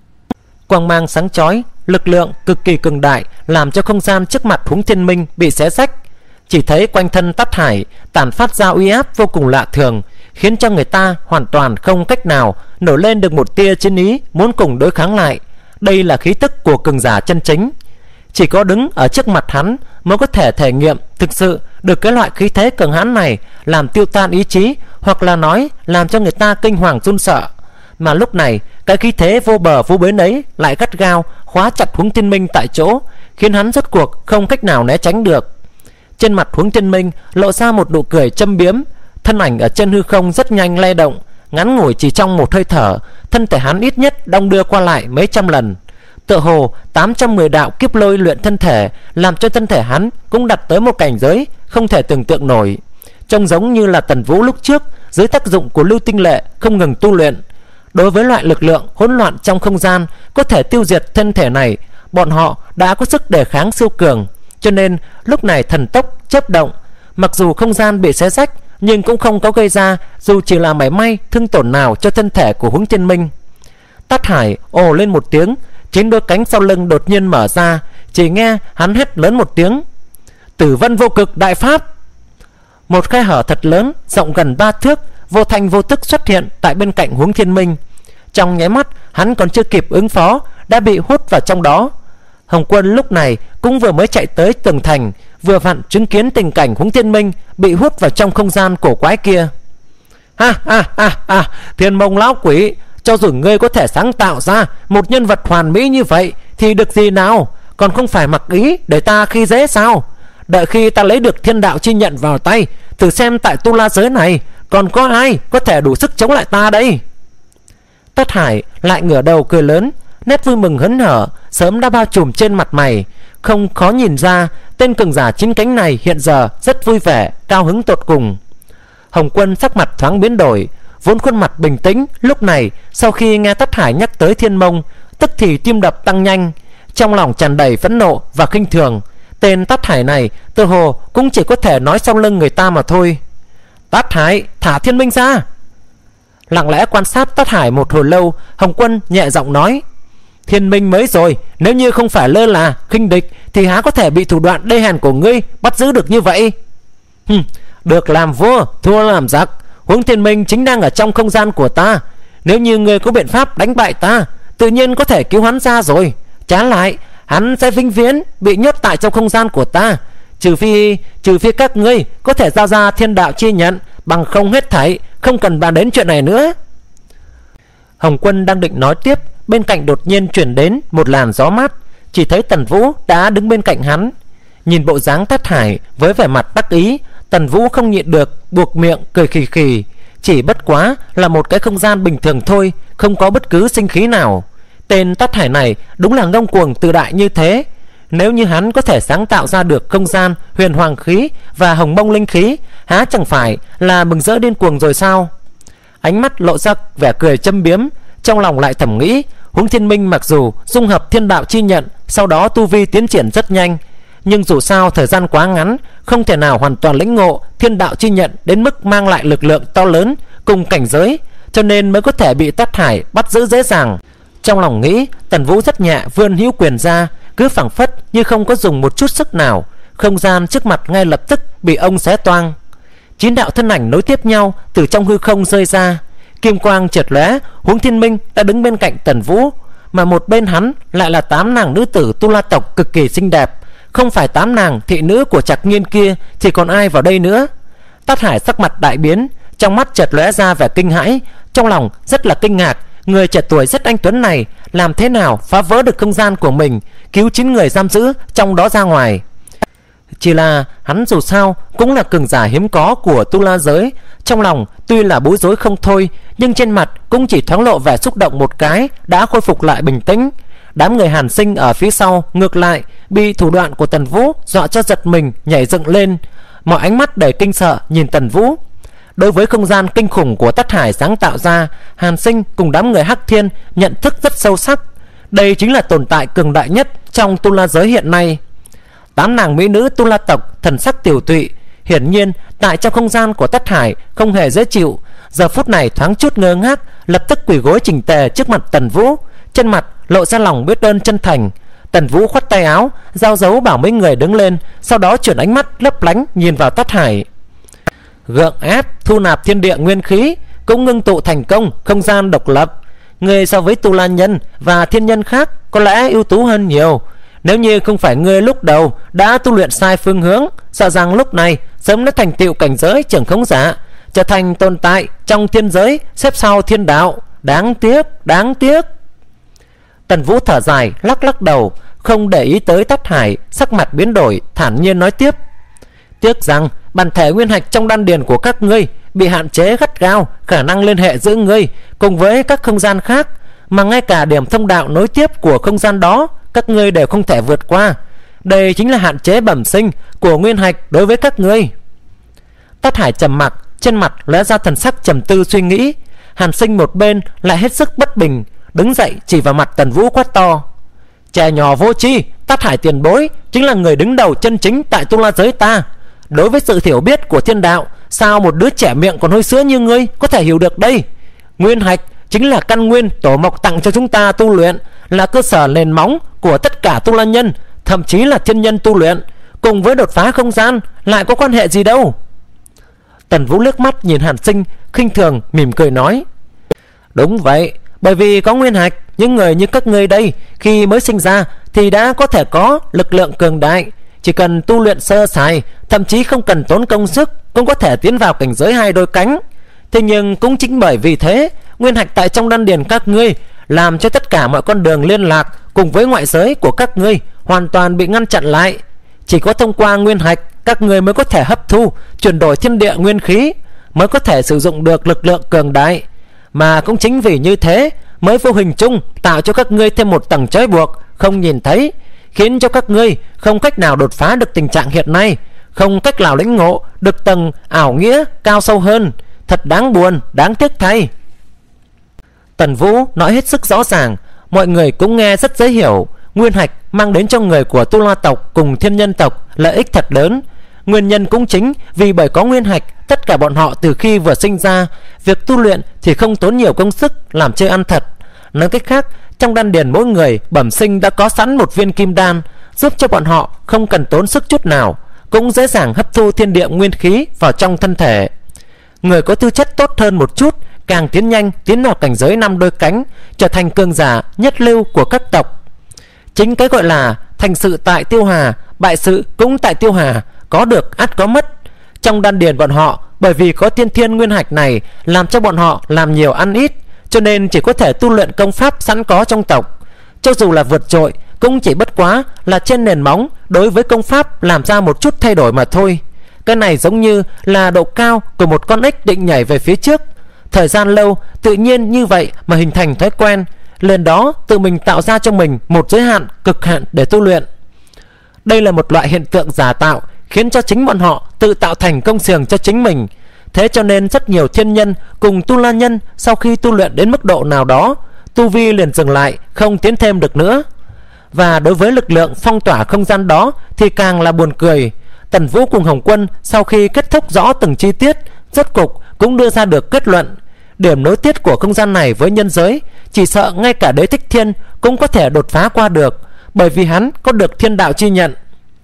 Quang mang sáng chói, lực lượng cực kỳ cường đại, làm cho không gian trước mặt Huống Thiên Minh bị xé rách. Chỉ thấy quanh thân Tất Hải tản phát ra uy áp vô cùng lạ thường, khiến cho người ta hoàn toàn không cách nào nổi lên được một tia chiến ý muốn cùng đối kháng lại. Đây là khí tức của cường giả chân chính. Chỉ có đứng ở trước mặt hắn mới có thể thể nghiệm thực sự được cái loại khí thế cường hãn này, làm tiêu tan ý chí, hoặc là nói làm cho người ta kinh hoàng run sợ. Mà lúc này cái khí thế vô bờ vô bến ấy lại gắt gao khóa chặt Huống Thiên Minh tại chỗ, khiến hắn rốt cuộc không cách nào né tránh được. Trên mặt Huống Thiên Minh lộ ra một nụ cười châm biếm, thân ảnh ở trên hư không rất nhanh lay động, ngắn ngủi chỉ trong một hơi thở, thân thể hắn ít nhất đong đưa qua lại mấy trăm lần. Tựa hồ tám trăm mười đạo kiếp lôi luyện thân thể, làm cho thân thể hắn cũng đặt tới một cảnh giới không thể tưởng tượng nổi. Trông giống như là Tần Vũ lúc trước dưới tác dụng của Lưu Tinh Lệ không ngừng tu luyện. Đối với loại lực lượng hỗn loạn trong không gian có thể tiêu diệt thân thể này, bọn họ đã có sức đề kháng siêu cường, cho nên lúc này thần tốc chớp động. Mặc dù không gian bị xé rách, nhưng cũng không có gây ra dù chỉ là mảy may thương tổn nào cho thân thể của Huống Thiên Minh. Tất Hải ồ lên một tiếng, chín đôi cánh sau lưng đột nhiên mở ra, chỉ nghe hắn hét lớn một tiếng: Tử Vân Vô Cực Đại Pháp. Một khe hở thật lớn rộng gần ba thước vô thanh vô tức xuất hiện tại bên cạnh Huống Thiên Minh. Trong nháy mắt hắn còn chưa kịp ứng phó đã bị hút vào trong đó. Hồng Quân lúc này cũng vừa mới chạy tới tường thành, vừa vặn chứng kiến tình cảnh Huống Thiên Minh bị hút vào trong không gian cổ quái kia. Ha ha ha ha, Thiên Mông lão quỷ, cho dù ngươi có thể sáng tạo ra một nhân vật hoàn mỹ như vậy thì được gì nào, còn không phải mặc ý để ta khi dễ sao? Đợi khi ta lấy được thiên đạo chi nhận vào tay, thử xem tại tu la giới này còn có ai có thể đủ sức chống lại ta đây. Tất Hải lại ngửa đầu cười lớn, nét vui mừng hớn hở sớm đã bao trùm trên mặt mày. Không khó nhìn ra tên cường giả chín cánh này hiện giờ rất vui vẻ, cao hứng tột cùng. Hồng Quân sắc mặt thoáng biến đổi, vốn khuôn mặt bình tĩnh lúc này sau khi nghe Tất Hải nhắc tới Thiên Mông, tức thì tim đập tăng nhanh, trong lòng tràn đầy phẫn nộ và khinh thường. Tên Tất Hải này tự hồ cũng chỉ có thể nói sau lưng người ta mà thôi. Tất Hải, thả Thiên Minh ra. Lặng lẽ quan sát Tất Hải một hồi lâu, Hồng Quân nhẹ giọng nói: Thiên Minh mới rồi, nếu như không phải lơ là khinh địch thì há có thể bị thủ đoạn đê hèn của ngươi bắt giữ được như vậy. Hừm, được làm vua thua làm giặc, huống Thiên Minh chính đang ở trong không gian của ta. Nếu như ngươi có biện pháp đánh bại ta, tự nhiên có thể cứu hắn ra rồi. Trái lại, hắn sẽ vĩnh viễn bị nhốt tại trong không gian của ta, trừ phi trừ phi các ngươi có thể giao ra thiên đạo chi nhận, bằng không hết thảy không cần bàn đến chuyện này nữa. Hồng Quân đang định nói tiếp, bên cạnh đột nhiên chuyển đến một làn gió mát. Chỉ thấy Tần Vũ đã đứng bên cạnh hắn. Nhìn bộ dáng Tất Hải với vẻ mặt đắc ý, Tần Vũ không nhịn được buộc miệng cười khì khì. Chỉ bất quá là một cái không gian bình thường thôi, không có bất cứ sinh khí nào. Tên Tất Hải này đúng là ngông cuồng tự đại như thế. Nếu như hắn có thể sáng tạo ra được không gian huyền hoàng khí và hồng mông linh khí, há chẳng phải là mừng rỡ điên cuồng rồi sao? Ánh mắt lộ ra vẻ cười châm biếm, trong lòng lại thầm nghĩ, Huống Thiên Minh mặc dù dung hợp thiên đạo chi nhận, sau đó tu vi tiến triển rất nhanh, nhưng dù sao thời gian quá ngắn, không thể nào hoàn toàn lĩnh ngộ thiên đạo chi nhận đến mức mang lại lực lượng to lớn cùng cảnh giới, cho nên mới có thể bị Tất Hải bắt giữ dễ dàng. Trong lòng nghĩ, Tần Vũ rất nhẹ vươn hữu quyền ra, cứ phảng phất như không có dùng một chút sức nào, không gian trước mặt ngay lập tức bị ông xé toang. Chín đạo thân ảnh nối tiếp nhau từ trong hư không rơi ra, kim quang chợt lóe. Huống Thiên Minh đã đứng bên cạnh Tần Vũ, mà một bên hắn lại là tám nàng nữ tử Tu La tộc cực kỳ xinh đẹp. Không phải tám nàng thị nữ của Trạc Nghiên kia thì còn ai vào đây nữa? Tất Hải sắc mặt đại biến, trong mắt chợt lóe ra vẻ kinh hãi, trong lòng rất là kinh ngạc. Người trẻ tuổi rất anh tuấn này làm thế nào phá vỡ được không gian của mình, cứu chín người giam giữ trong đó ra ngoài? Chỉ là hắn dù sao cũng là cường giả hiếm có của Tu La giới, trong lòng tuy là bối rối không thôi, nhưng trên mặt cũng chỉ thoáng lộ vẻ xúc động một cái, đã khôi phục lại bình tĩnh. Đám người Hàn Sinh ở phía sau ngược lại bị thủ đoạn của Tần Vũ dọa cho giật mình, nhảy dựng lên, mọi ánh mắt đầy kinh sợ nhìn Tần Vũ. Đối với không gian kinh khủng của Tất Hải sáng tạo ra, Hàn Sinh cùng đám người Hắc Thiên nhận thức rất sâu sắc. Đây chính là tồn tại cường đại nhất trong Tu La giới hiện nay. Tám nàng mỹ nữ Tu La tộc thần sắc tiểu tụy, hiển nhiên tại trong không gian của Tất Hải không hề dễ chịu. Giờ phút này thoáng chút ngơ ngác, lập tức quỳ gối chỉnh tề trước mặt Tần Vũ, trên mặt lộ ra lòng biết ơn chân thành. Tần Vũ khoát tay áo, giao dấu bảo mấy người đứng lên, sau đó chuyển ánh mắt lấp lánh nhìn vào Tất Hải. Gượng ép thu nạp thiên địa nguyên khí, cũng ngưng tụ thành công không gian độc lập. Ngươi so với Tu La nhân và thiên nhân khác có lẽ ưu tú hơn nhiều. Nếu như không phải ngươi lúc đầu đã tu luyện sai phương hướng, sợ rằng lúc này sớm đã thành tựu cảnh giới trưởng khống giả, trở thành tồn tại trong thiên giới xếp sau thiên đạo. Đáng tiếc, đáng tiếc. Tần Vũ thở dài lắc lắc đầu, không để ý tới Tất Hải, sắc mặt biến đổi, thản nhiên nói tiếp: tiếc rằng bản thể nguyên hạch trong đan điền của các ngươi bị hạn chế gắt gao khả năng liên hệ giữa ngươi cùng với các không gian khác, mà ngay cả điểm thông đạo nối tiếp của không gian đó các ngươi đều không thể vượt qua. Đây chính là hạn chế bẩm sinh của nguyên hạch đối với các ngươi. Tất Hải trầm mặc, trên mặt lóe ra thần sắc trầm tư suy nghĩ. Hàn Sinh một bên lại hết sức bất bình, đứng dậy chỉ vào mặt Tần Vũ quát to: trẻ nhỏ vô tri, Tất Hải tiền bối chính là người đứng đầu chân chính tại Tu La giới ta. Đối với sự hiểu biết của thiên đạo, sao một đứa trẻ miệng còn hôi sữa như ngươi có thể hiểu được đây? Nguyên hạch chính là căn nguyên tổ mộc tặng cho chúng ta tu luyện, là cơ sở nền móng của tất cả Tu La nhân, thậm chí là thiên nhân tu luyện. Cùng với đột phá không gian lại có quan hệ gì đâu? Tần Vũ liếc mắt nhìn Hàn Sinh, khinh thường mỉm cười nói: đúng vậy, bởi vì có nguyên hạch những người như các ngươi đây khi mới sinh ra thì đã có thể có lực lượng cường đại, chỉ cần tu luyện sơ sài, thậm chí không cần tốn công sức cũng có thể tiến vào cảnh giới hai đôi cánh. Thế nhưng cũng chính bởi vì thế, nguyên hạch tại trong đan điền các ngươi làm cho tất cả mọi con đường liên lạc cùng với ngoại giới của các ngươi hoàn toàn bị ngăn chặn lại. Chỉ có thông qua nguyên hạch các ngươi mới có thể hấp thu, chuyển đổi thiên địa nguyên khí, mới có thể sử dụng được lực lượng cường đại. Mà cũng chính vì như thế mới vô hình chung tạo cho các ngươi thêm một tầng trói buộc không nhìn thấy, khiến cho các ngươi không cách nào đột phá được tình trạng hiện nay, không cách nào lĩnh ngộ được tầng ảo nghĩa cao sâu hơn. Thật đáng buồn, đáng tiếc thay. Tần Vũ nói hết sức rõ ràng, mọi người cũng nghe rất dễ hiểu. Nguyên hạch mang đến cho người của Tu La tộc cùng Thiên Nhân tộc lợi ích thật lớn. Nguyên nhân cũng chính vì bởi có nguyên hạch, tất cả bọn họ từ khi vừa sinh ra, việc tu luyện thì không tốn nhiều công sức, làm chơi ăn thật. Nói cách khác, trong đan điền mỗi người bẩm sinh đã có sẵn một viên kim đan, giúp cho bọn họ không cần tốn sức chút nào, cũng dễ dàng hấp thu thiên địa nguyên khí vào trong thân thể. Người có tư chất tốt hơn một chút, càng tiến nhanh tiến vào cảnh giới năm đôi cánh, trở thành cường giả nhất lưu của các tộc. Chính cái gọi là thành sự tại Tiêu Hà, bại sự cũng tại Tiêu Hà, có được ắt có mất. Trong đan điền bọn họ, bởi vì có tiên thiên nguyên hạch này làm cho bọn họ làm nhiều ăn ít, cho nên chỉ có thể tu luyện công pháp sẵn có trong tộc. Cho dù là vượt trội cũng chỉ bất quá là trên nền móng đối với công pháp làm ra một chút thay đổi mà thôi. Cái này giống như là độ cao của một con ếch định nhảy về phía trước. Thời gian lâu tự nhiên như vậy mà hình thành thói quen, lên đó tự mình tạo ra cho mình một giới hạn cực hạn để tu luyện. Đây là một loại hiện tượng giả tạo, khiến cho chính bọn họ tự tạo thành công xiềng cho chính mình. Thế cho nên rất nhiều thiên nhân cùng tu la nhân sau khi tu luyện đến mức độ nào đó, tu vi liền dừng lại, không tiến thêm được nữa. Và đối với lực lượng phong tỏa không gian đó thì càng là buồn cười. Tần Vũ cùng Hồng Quân sau khi kết thúc rõ từng chi tiết, rốt cục cũng đưa ra được kết luận. Điểm nối tiếp của không gian này với nhân giới, chỉ sợ ngay cả Đế Thích Thiên cũng có thể đột phá qua được, bởi vì hắn có được thiên đạo chi nhận.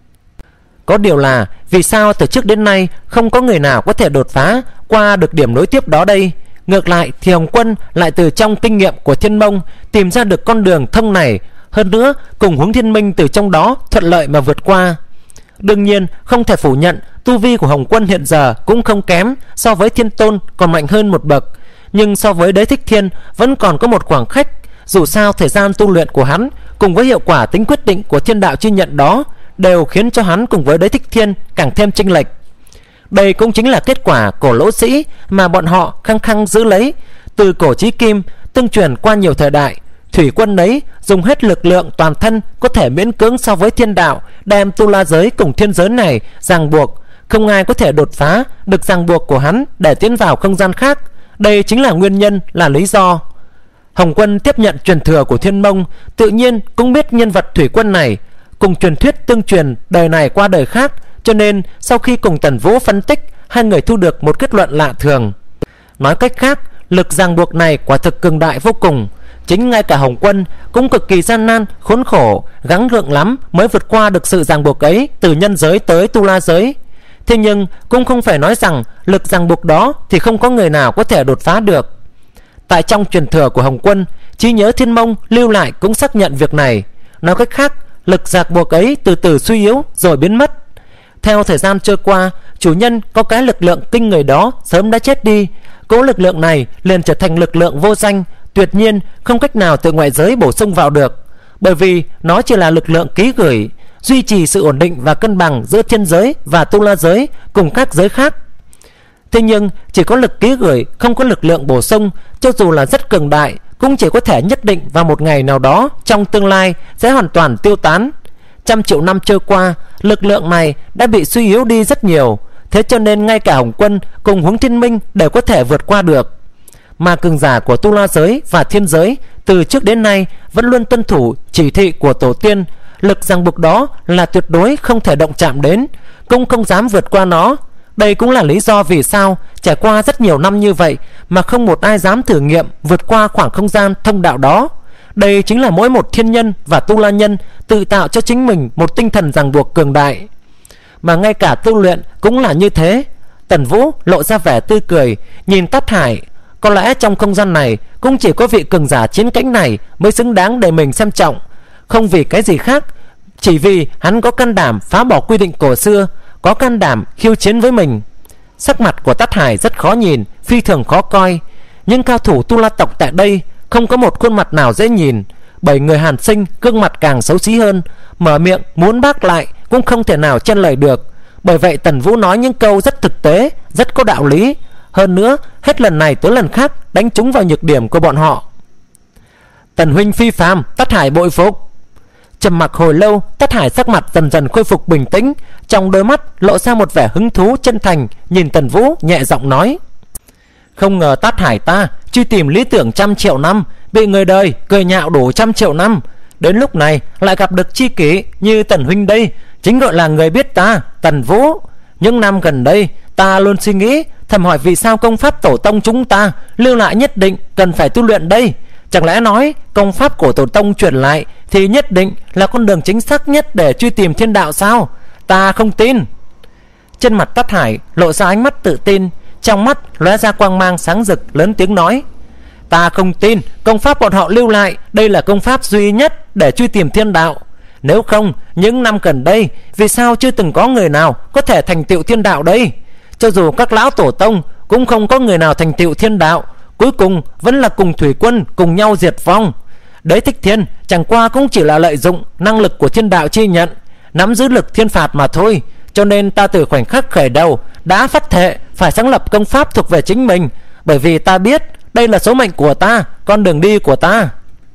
Có điều là vì sao từ trước đến nay không có người nào có thể đột phá qua được điểm nối tiếp đó đây? Ngược lại thì Hồng Quân lại từ trong kinh nghiệm của Thiên Mông tìm ra được con đường thông này, hơn nữa cùng Hướng Thiên Minh từ trong đó thuận lợi mà vượt qua. Đương nhiên không thể phủ nhận tu vi của Hồng Quân hiện giờ cũng không kém, so với Thiên Tôn còn mạnh hơn một bậc, nhưng so với Đế Thích Thiên vẫn còn có một khoảng cách. Dù sao thời gian tu luyện của hắn cùng với hiệu quả tính quyết định của thiên đạo chi nhận đó đều khiến cho hắn cùng với Đế Thích Thiên càng thêm chênh lệch. Đây cũng chính là kết quả cổ lỗ sĩ mà bọn họ khăng khăng giữ lấy, từ cổ chí kim tương truyền qua nhiều thời đại. Thủy quân ấy dùng hết lực lượng toàn thân có thể miễn cưỡng so với thiên đạo, đem tu la giới cùng thiên giới này ràng buộc, không ai có thể đột phá được ràng buộc của hắn để tiến vào không gian khác. Đây chính là nguyên nhân, là lý do. Hồng Quân tiếp nhận truyền thừa của Thiên Mông, tự nhiên cũng biết nhân vật thủy quân này cùng truyền thuyết tương truyền đời này qua đời khác, cho nên sau khi cùng Tần Vũ phân tích, hai người thu được một kết luận lạ thường. Nói cách khác, lực ràng buộc này quả thực cường đại vô cùng. Chính ngay cả Hồng Quân cũng cực kỳ gian nan, khốn khổ, gắng gượng lắm mới vượt qua được sự ràng buộc ấy từ nhân giới tới tu la giới. Thế nhưng cũng không phải nói rằng lực ràng buộc đó thì không có người nào có thể đột phá được. Tại trong truyền thừa của Hồng Quân, trí nhớ Thiên Mông lưu lại cũng xác nhận việc này. Nói cách khác, lực ràng buộc ấy từ từ suy yếu rồi biến mất. Theo thời gian trôi qua, chủ nhân có cái lực lượng kinh người đó sớm đã chết đi. Cỗ lực lượng này liền trở thành lực lượng vô danh, tuyệt nhiên không cách nào từ ngoại giới bổ sung vào được, bởi vì nó chỉ là lực lượng ký gửi, duy trì sự ổn định và cân bằng giữa thiên giới và tu la giới cùng các giới khác. Thế nhưng chỉ có lực ký gửi, không có lực lượng bổ sung, cho dù là rất cường đại cũng chỉ có thể nhất định vào một ngày nào đó trong tương lai sẽ hoàn toàn tiêu tán. Trăm triệu năm trôi qua, lực lượng này đã bị suy yếu đi rất nhiều. Thế cho nên ngay cả Hồng Quân cùng Hướng Thiên Minh đều có thể vượt qua được. Mà cường giả của tu la giới và thiên giới từ trước đến nay vẫn luôn tuân thủ chỉ thị của tổ tiên. Lực ràng buộc đó là tuyệt đối không thể động chạm đến, cũng không dám vượt qua nó. Đây cũng là lý do vì sao trải qua rất nhiều năm như vậy mà không một ai dám thử nghiệm vượt qua khoảng không gian thông đạo đó. Đây chính là mỗi một thiên nhân và tu la nhân tự tạo cho chính mình một tinh thần ràng buộc cường đại. Mà ngay cả tu luyện cũng là như thế. Tần Vũ lộ ra vẻ tươi cười, nhìn Tát Hải. Có lẽ trong không gian này cũng chỉ có vị cường giả chiến cánh này mới xứng đáng để mình xem trọng. Không vì cái gì khác, chỉ vì hắn có can đảm phá bỏ quy định cổ xưa, có can đảm khiêu chiến với mình. Sắc mặt của Tát Hải rất khó nhìn, phi thường khó coi. Nhưng cao thủ Tu La tộc tại đây không có một khuôn mặt nào dễ nhìn. Bảy người Hàn Sinh gương mặt càng xấu xí hơn, mở miệng muốn bác lại cũng không thể nào chen lời được. Bởi vậy Tần Vũ nói những câu rất thực tế, rất có đạo lý. Hơn nữa hết lần này tới lần khác đánh trúng vào nhược điểm của bọn họ. Tần huynh phi phàm, Tát Hải bội phục. Trầm mặc hồi lâu, Tát Hải sắc mặt dần dần khôi phục bình tĩnh, trong đôi mắt lộ ra một vẻ hứng thú chân thành, nhìn Tần Vũ nhẹ giọng nói: không ngờ Tát Hải ta truy tìm lý tưởng trăm triệu năm, bị người đời cười nhạo đủ trăm triệu năm, đến lúc này lại gặp được tri kỷ như Tần huynh đây, chính gọi là người biết ta, Tần Vũ. Những năm gần đây ta luôn suy nghĩ, thầm hỏi vì sao công pháp tổ tông chúng ta lưu lại nhất định cần phải tu luyện đây. Chẳng lẽ nói công pháp của tổ tông truyền lại thì nhất định là con đường chính xác nhất để truy tìm thiên đạo sao? Ta không tin. Trên mặt Tát Hải lộ ra ánh mắt tự tin, trong mắt lóe ra quang mang sáng rực, lớn tiếng nói: ta không tin công pháp bọn họ lưu lại đây là công pháp duy nhất để truy tìm thiên đạo. Nếu không, những năm gần đây vì sao chưa từng có người nào có thể thành tựu thiên đạo đây? Cho dù các lão tổ tông cũng không có người nào thành tựu thiên đạo, cuối cùng vẫn là cùng thủy quân cùng nhau diệt vong. Đế Thích Thiên chẳng qua cũng chỉ là lợi dụng năng lực của thiên đạo chi nhận, nắm giữ lực thiên phạt mà thôi. Cho nên ta từ khoảnh khắc khởi đầu đã phát thệ phải sáng lập công pháp thuộc về chính mình, bởi vì ta biết đây là số mệnh của ta, con đường đi của ta.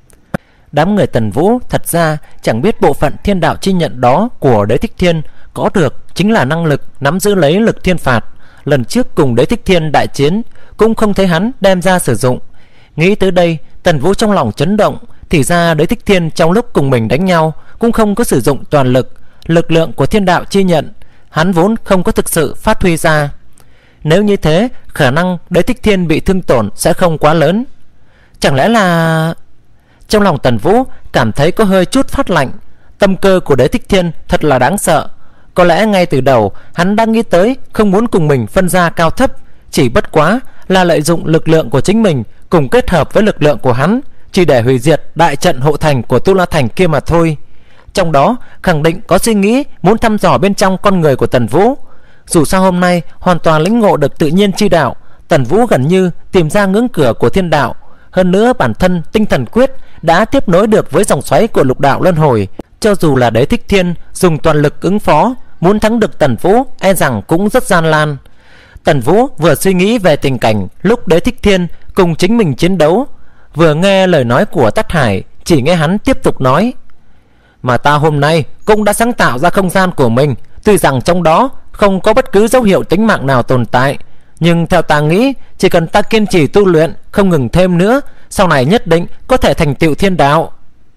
Đám người Tần Vũ thật ra chẳng biết bộ phận thiên đạo chi nhận đó của Đế Thích Thiên có được chính là năng lực nắm giữ lấy lực thiên phạt. Lần trước cùng Đế Thích Thiên đại chiến cũng không thấy hắn đem ra sử dụng. Nghĩ tới đây, Tần Vũ trong lòng chấn động. Thì ra Đế Thích Thiên trong lúc cùng mình đánh nhau cũng không có sử dụng toàn lực. Lực lượng của thiên đạo chi nhận hắn vốn không có thực sự phát huy ra. Nếu như thế, khả năng Đế Thích Thiên bị thương tổn sẽ không quá lớn. Chẳng lẽ là... Trong lòng Tần Vũ cảm thấy có hơi chút phát lạnh. Tâm cơ của Đế Thích Thiên thật là đáng sợ. Có lẽ ngay từ đầu hắn đang nghĩ tới không muốn cùng mình phân ra cao thấp, chỉ bất quá là lợi dụng lực lượng của chính mình cùng kết hợp với lực lượng của hắn, chỉ để hủy diệt đại trận hộ thành của Tu La Thành kia mà thôi. Trong đó khẳng định có suy nghĩ muốn thăm dò bên trong con người của Tần Vũ. Dù sao hôm nay hoàn toàn lĩnh ngộ được tự nhiên chi đạo, Tần Vũ gần như tìm ra ngưỡng cửa của thiên đạo. Hơn nữa bản thân tinh thần quyết đã tiếp nối được với dòng xoáy của lục đạo luân hồi. Cho dù là Đế Thích Thiên dùng toàn lực ứng phó, muốn thắng được Tần Vũ e rằng cũng rất gian nan. Tần Vũ vừa suy nghĩ về tình cảnh lúc Đế Thích Thiên cùng chính mình chiến đấu, vừa nghe lời nói của Tát Hải, chỉ nghe hắn tiếp tục nói: mà ta hôm nay cũng đã sáng tạo ra không gian của mình, tuy rằng trong đó không có bất cứ dấu hiệu tính mạng nào tồn tại, nhưng theo ta nghĩ, chỉ cần ta kiên trì tu luyện, không ngừng thêm nữa, sau này nhất định có thể thành tựu thiên đạo.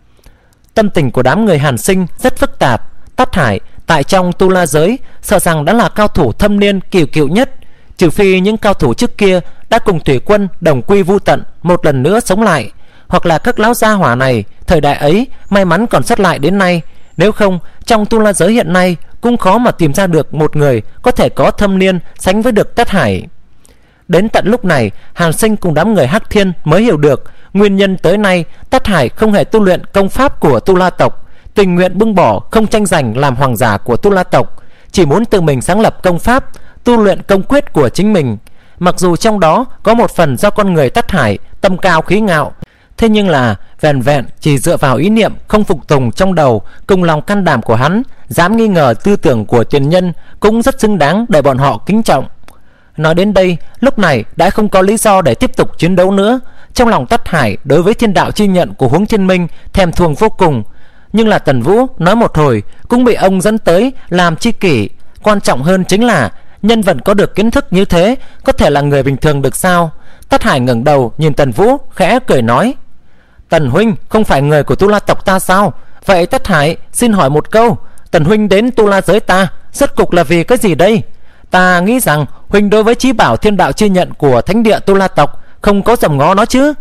Tâm tình của đám người Hàn Sinh rất phức tạp. Tát Hải tại trong Tu La giới sợ rằng đã là cao thủ thâm niên kiều kiệu nhất, trừ phi những cao thủ trước kia đã cùng thủy quân đồng quy vu tận một lần nữa sống lại, hoặc là các lão gia hỏa này thời đại ấy may mắn còn sót lại đến nay. Nếu không, trong Tu La giới hiện nay cũng khó mà tìm ra được một người có thể có thâm niên sánh với được Tát Hải. Đến tận lúc này, Hàn Sinh cùng đám người Hắc Thiên mới hiểu được nguyên nhân tới nay Tát Hải không hề tu luyện công pháp của Tu La tộc, tình nguyện buông bỏ không tranh giành làm hoàng giả của Tu La tộc, chỉ muốn tự mình sáng lập công pháp, tu luyện công quyết của chính mình. Mặc dù trong đó có một phần do con người Tát Hải tâm cao khí ngạo, thế nhưng là vẹn vẹn chỉ dựa vào ý niệm không phục tùng trong đầu cùng lòng can đảm của hắn, dám nghi ngờ tư tưởng của tiền nhân, cũng rất xứng đáng để bọn họ kính trọng. Nói đến đây, lúc này đã không có lý do để tiếp tục chiến đấu nữa. Trong lòng Tát Hải đối với thiên đạo chi nhận của Huống Thiên Minh thèm thuồng vô cùng, nhưng là Tần Vũ nói một hồi cũng bị ông dẫn tới làm chi kỷ. Quan trọng hơn chính là nhân vật có được kiến thức như thế có thể là người bình thường được sao? Tát Hải ngẩng đầu nhìn Tần Vũ khẽ cười nói: Tần huynh không phải người của Tu La tộc ta sao? Vậy Tát Hải xin hỏi một câu, Tần huynh đến Tu La giới ta rốt cục là vì cái gì đây? Ta nghĩ rằng huynh đối với chí bảo thiên đạo chi nhận của thánh địa Tu La tộc không có dòm ngó nó chứ?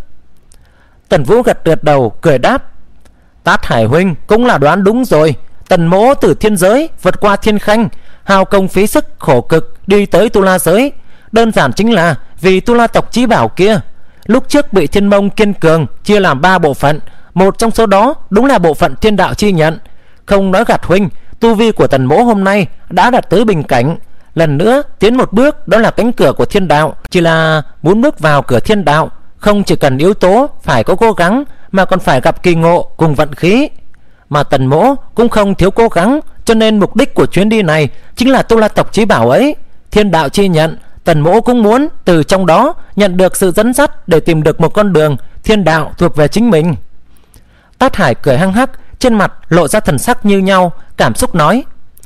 Tần Vũ gật gật đầu cười đáp: Tát Hải huynh cũng là đoán đúng rồi. Tần mỗ từ thiên giới vượt qua thiên khanh, hao công phí sức khổ cực đi tới Tu La giới, đơn giản chính là vì Tu La tộc chí bảo kia. lúc trước bị Thiên Mông kiên cường chia làm ba bộ phận, một trong số đó đúng là bộ phận thiên đạo chi nhận. Không nói gạt huynh, tu vi của Tần Mỗ hôm nay đã đạt tới bình cảnh, lần nữa tiến một bước đó là cánh cửa của thiên đạo. Chỉ là muốn bước vào cửa thiên đạo, không chỉ cần yếu tố phải có cố gắng, mà còn phải gặp kỳ ngộ cùng vận khí. Mà Tần Mỗ cũng không thiếu cố gắng, cho nên mục đích của chuyến đi này chính là tu La tộc chí bảo ấy, thiên đạo chi nhận. Tần Mỗ cũng muốn từ trong đó nhận được sự dẫn dắt để tìm được một con đường thiên đạo thuộc về chính mình. Tát Hải cười hăng hắc, trên mặt lộ ra thần sắc như nhau, cảm xúc nói: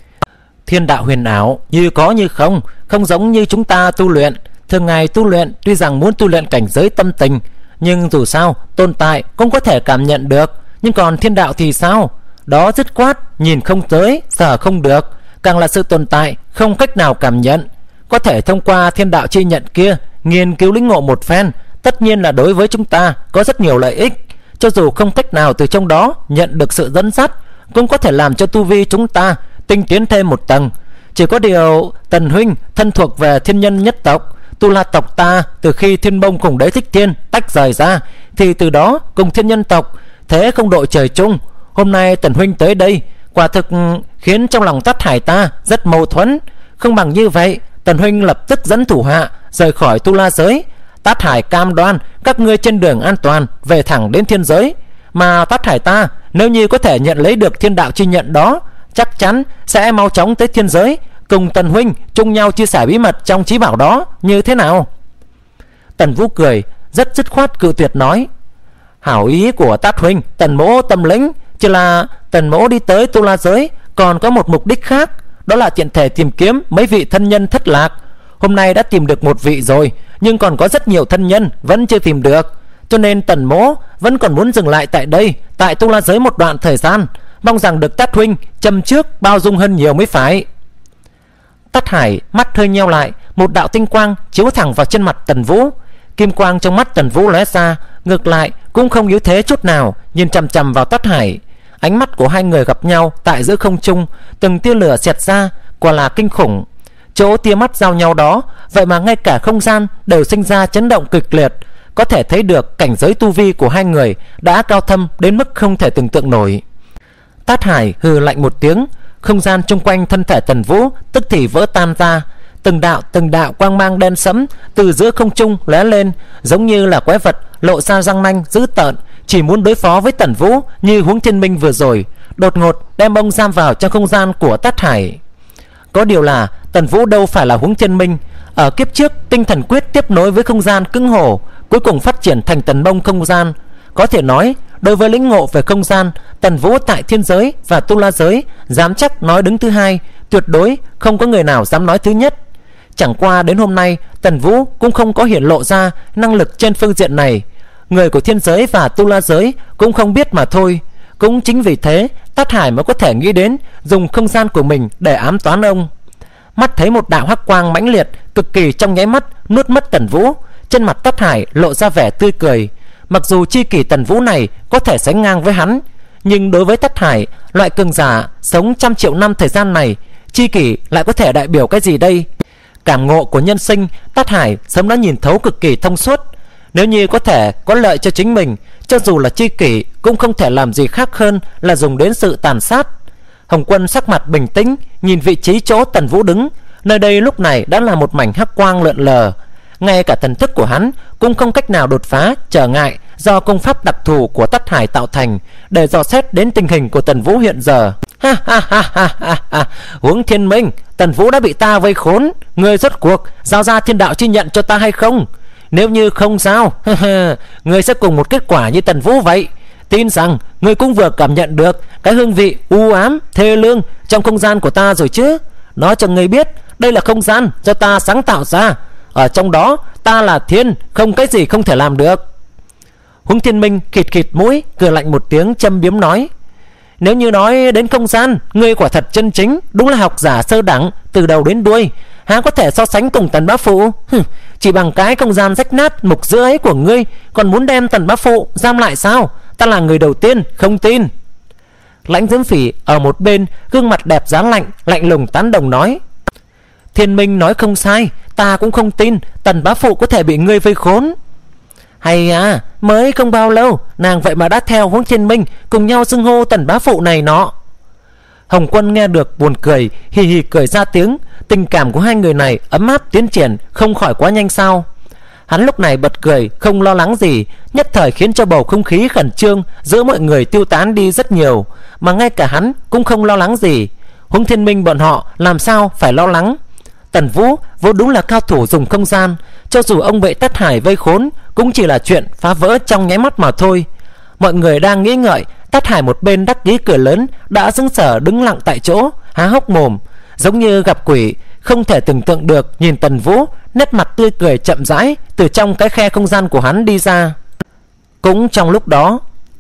thiên đạo huyền ảo, như có như không, không giống như chúng ta tu luyện. Thường ngày tu luyện tuy rằng muốn tu luyện cảnh giới tâm tình, nhưng dù sao tồn tại cũng có thể cảm nhận được. Nhưng còn thiên đạo thì sao? Đó dứt khoát nhìn không tới, sờ không được, càng là sự tồn tại không cách nào cảm nhận. Có thể thông qua thiên đạo chi nhận kia nghiên cứu lĩnh ngộ một phen, tất nhiên là đối với chúng ta có rất nhiều lợi ích. Cho dù không cách nào từ trong đó nhận được sự dẫn dắt, cũng có thể làm cho tu vi chúng ta tinh tiến thêm một tầng. Chỉ có điều Tần huynh thân thuộc về thiên nhân nhất tộc, Tu La tộc ta từ khi Thiên Mông cùng Đế Thích Thiên tách rời ra, thì từ đó cùng thiên nhân tộc thế không đội trời chung. Hôm nay Tần huynh tới đây quả thực khiến trong lòng Tát Hải ta rất mâu thuẫn. Không bằng như vậy, Tần huynh lập tức dẫn thủ hạ rời khỏi Tu La giới. Tát Hải cam đoan các ngươi trên đường an toàn về thẳng đến thiên giới. Mà Tát Hải ta nếu như có thể nhận lấy được thiên đạo chi nhận đó, chắc chắn sẽ mau chóng tới thiên giới, cùng Tần huynh chung nhau chia sẻ bí mật trong chí bảo đó, như thế nào? Tần Vũ cười rất dứt khoát cự tuyệt nói: hảo ý của Tát huynh Tần Mỗ tâm lĩnh, chỉ là Tần Mỗ đi tới Tu La giới còn có một mục đích khác, đó là tiện thể tìm kiếm mấy vị thân nhân thất lạc. Hôm nay đã tìm được một vị rồi, nhưng còn có rất nhiều thân nhân vẫn chưa tìm được, cho nên Tần Mỗ vẫn còn muốn dừng lại tại đây, tại Tu La giới một đoạn thời gian, mong rằng được Tát huynh châm trước bao dung hơn nhiều mới phải. Tát Hải mắt hơi nheo lại, một đạo tinh quang chiếu thẳng vào trên mặt Tần Vũ. Kim quang trong mắt Tần Vũ lóe ra, ngược lại cũng không yếu thế chút nào, nhìn chằm chằm vào Tát Hải. Ánh mắt của hai người gặp nhau tại giữa không trung, từng tia lửa xẹt ra, quả là kinh khủng. Chỗ tia mắt giao nhau đó, vậy mà ngay cả không gian đều sinh ra chấn động kịch liệt. Có thể thấy được cảnh giới tu vi của hai người đã cao thâm đến mức không thể tưởng tượng nổi. Tát Hải hừ lạnh một tiếng, không gian chung quanh thân thể Tần Vũ tức thì vỡ tan ra. Từng đạo từng đạo quang mang đen sẫm từ giữa không trung lóe lên, giống như là quái vật lộ ra răng nanh dữ tợn, chỉ muốn đối phó với Tần Vũ, như Huống Thiên Minh vừa rồi đột ngột đem ông giam vào trong không gian của Tát Hải. Có điều là Tần Vũ đâu phải là Huống Thiên Minh. Ở kiếp trước tinh thần quyết tiếp nối với không gian cứng hổ, cuối cùng phát triển thành Tần Mông không gian. Có thể nói đối với lĩnh ngộ về không gian, Tần Vũ tại thiên giới và Tu La giới dám chắc nói đứng thứ hai, tuyệt đối không có người nào dám nói thứ nhất. Chẳng qua đến hôm nay Tần Vũ cũng không có hiển lộ ra năng lực trên phương diện này, người của thiên giới và Tu La giới cũng không biết mà thôi. Cũng chính vì thế Tát Hải mới có thể nghĩ đến dùng không gian của mình để ám toán ông. Mắt thấy một đạo hắc quang mãnh liệt cực kỳ trong nháy mắt nuốt mất Tần Vũ, trên mặt Tát Hải lộ ra vẻ tươi cười. Mặc dù chi kỷ Tần Vũ này có thể sánh ngang với hắn, nhưng đối với Tát Hải, loại cường giả sống trăm triệu năm thời gian này, chi kỷ lại có thể đại biểu cái gì đây? Cảm ngộ của nhân sinh, Tát Hải sớm đã nhìn thấu cực kỳ thông suốt. Nếu như có thể có lợi cho chính mình, cho dù là chi kỷ cũng không thể làm gì khác hơn là dùng đến sự tàn sát. Hồng Quân sắc mặt bình tĩnh nhìn vị trí chỗ Tần Vũ đứng. Nơi đây lúc này đã là một mảnh hắc quang lượn lờ, ngay cả thần thức của hắn cũng không cách nào đột phá trở ngại do công pháp đặc thù của Tát Hải tạo thành để dò xét đến tình hình của Tần Vũ hiện giờ. Ha ha ha ha ha ha. Huống Thiên Minh, Tần Vũ đã bị ta vây khốn, ngươi rốt cuộc giao ra thiên đạo chi nhận cho ta hay không? Nếu như không sao, ngươi sẽ cùng một kết quả như Tần Vũ vậy. Tin rằng ngươi cũng vừa cảm nhận được cái hương vị u ám thê lương trong không gian của ta rồi chứ. Nói cho ngươi biết, đây là không gian do ta sáng tạo ra, ở trong đó ta là thiên, không cái gì không thể làm được. Huống Thiên Minh khịt khịt mũi, cười lạnh một tiếng châm biếm nói: nếu như nói đến không gian, ngươi quả thật chân chính đúng là học giả sơ đẳng từ đầu đến đuôi, há có thể so sánh cùng Tần Bá Phụ. Hừ, chỉ bằng cái không gian rách nát mục giữa ấy của ngươi còn muốn đem Tần Bá Phụ giam lại sao? Ta là người đầu tiên không tin. Lãnh Diễm Phỉ ở một bên, gương mặt đẹp dáng lạnh, lạnh lùng tán đồng nói: Thiên Minh nói không sai, ta cũng không tin Tần Bá Phụ có thể bị ngươi vây khốn. Hay à, mới không bao lâu nàng vậy mà đã theo Huống Thiên Minh cùng nhau xưng hô Tần bá phụ này nọ. Hồng Quân nghe được buồn cười, hì hì cười ra tiếng. Tình cảm của hai người này ấm áp tiến triển không khỏi quá nhanh sao? Hắn lúc này bật cười không lo lắng gì, nhất thời khiến cho bầu không khí khẩn trương giữa mọi người tiêu tán đi rất nhiều. Mà ngay cả hắn cũng không lo lắng gì, Huống Thiên Minh bọn họ làm sao phải lo lắng. Tần Vũ vốn đúng là cao thủ dùng không gian, cho dù ông bị Tát Hải vây khốn cũng chỉ là chuyện phá vỡ trong nháy mắt mà thôi. Mọi người đang nghĩ ngợi, Tát Hải một bên đắc ý cười lớn đã sững sờ đứng lặng tại chỗ, há hốc mồm giống như gặp quỷ, không thể tưởng tượng được nhìn Tần Vũ, nét mặt tươi cười chậm rãi từ trong cái khe không gian của hắn đi ra. Cũng trong lúc đó,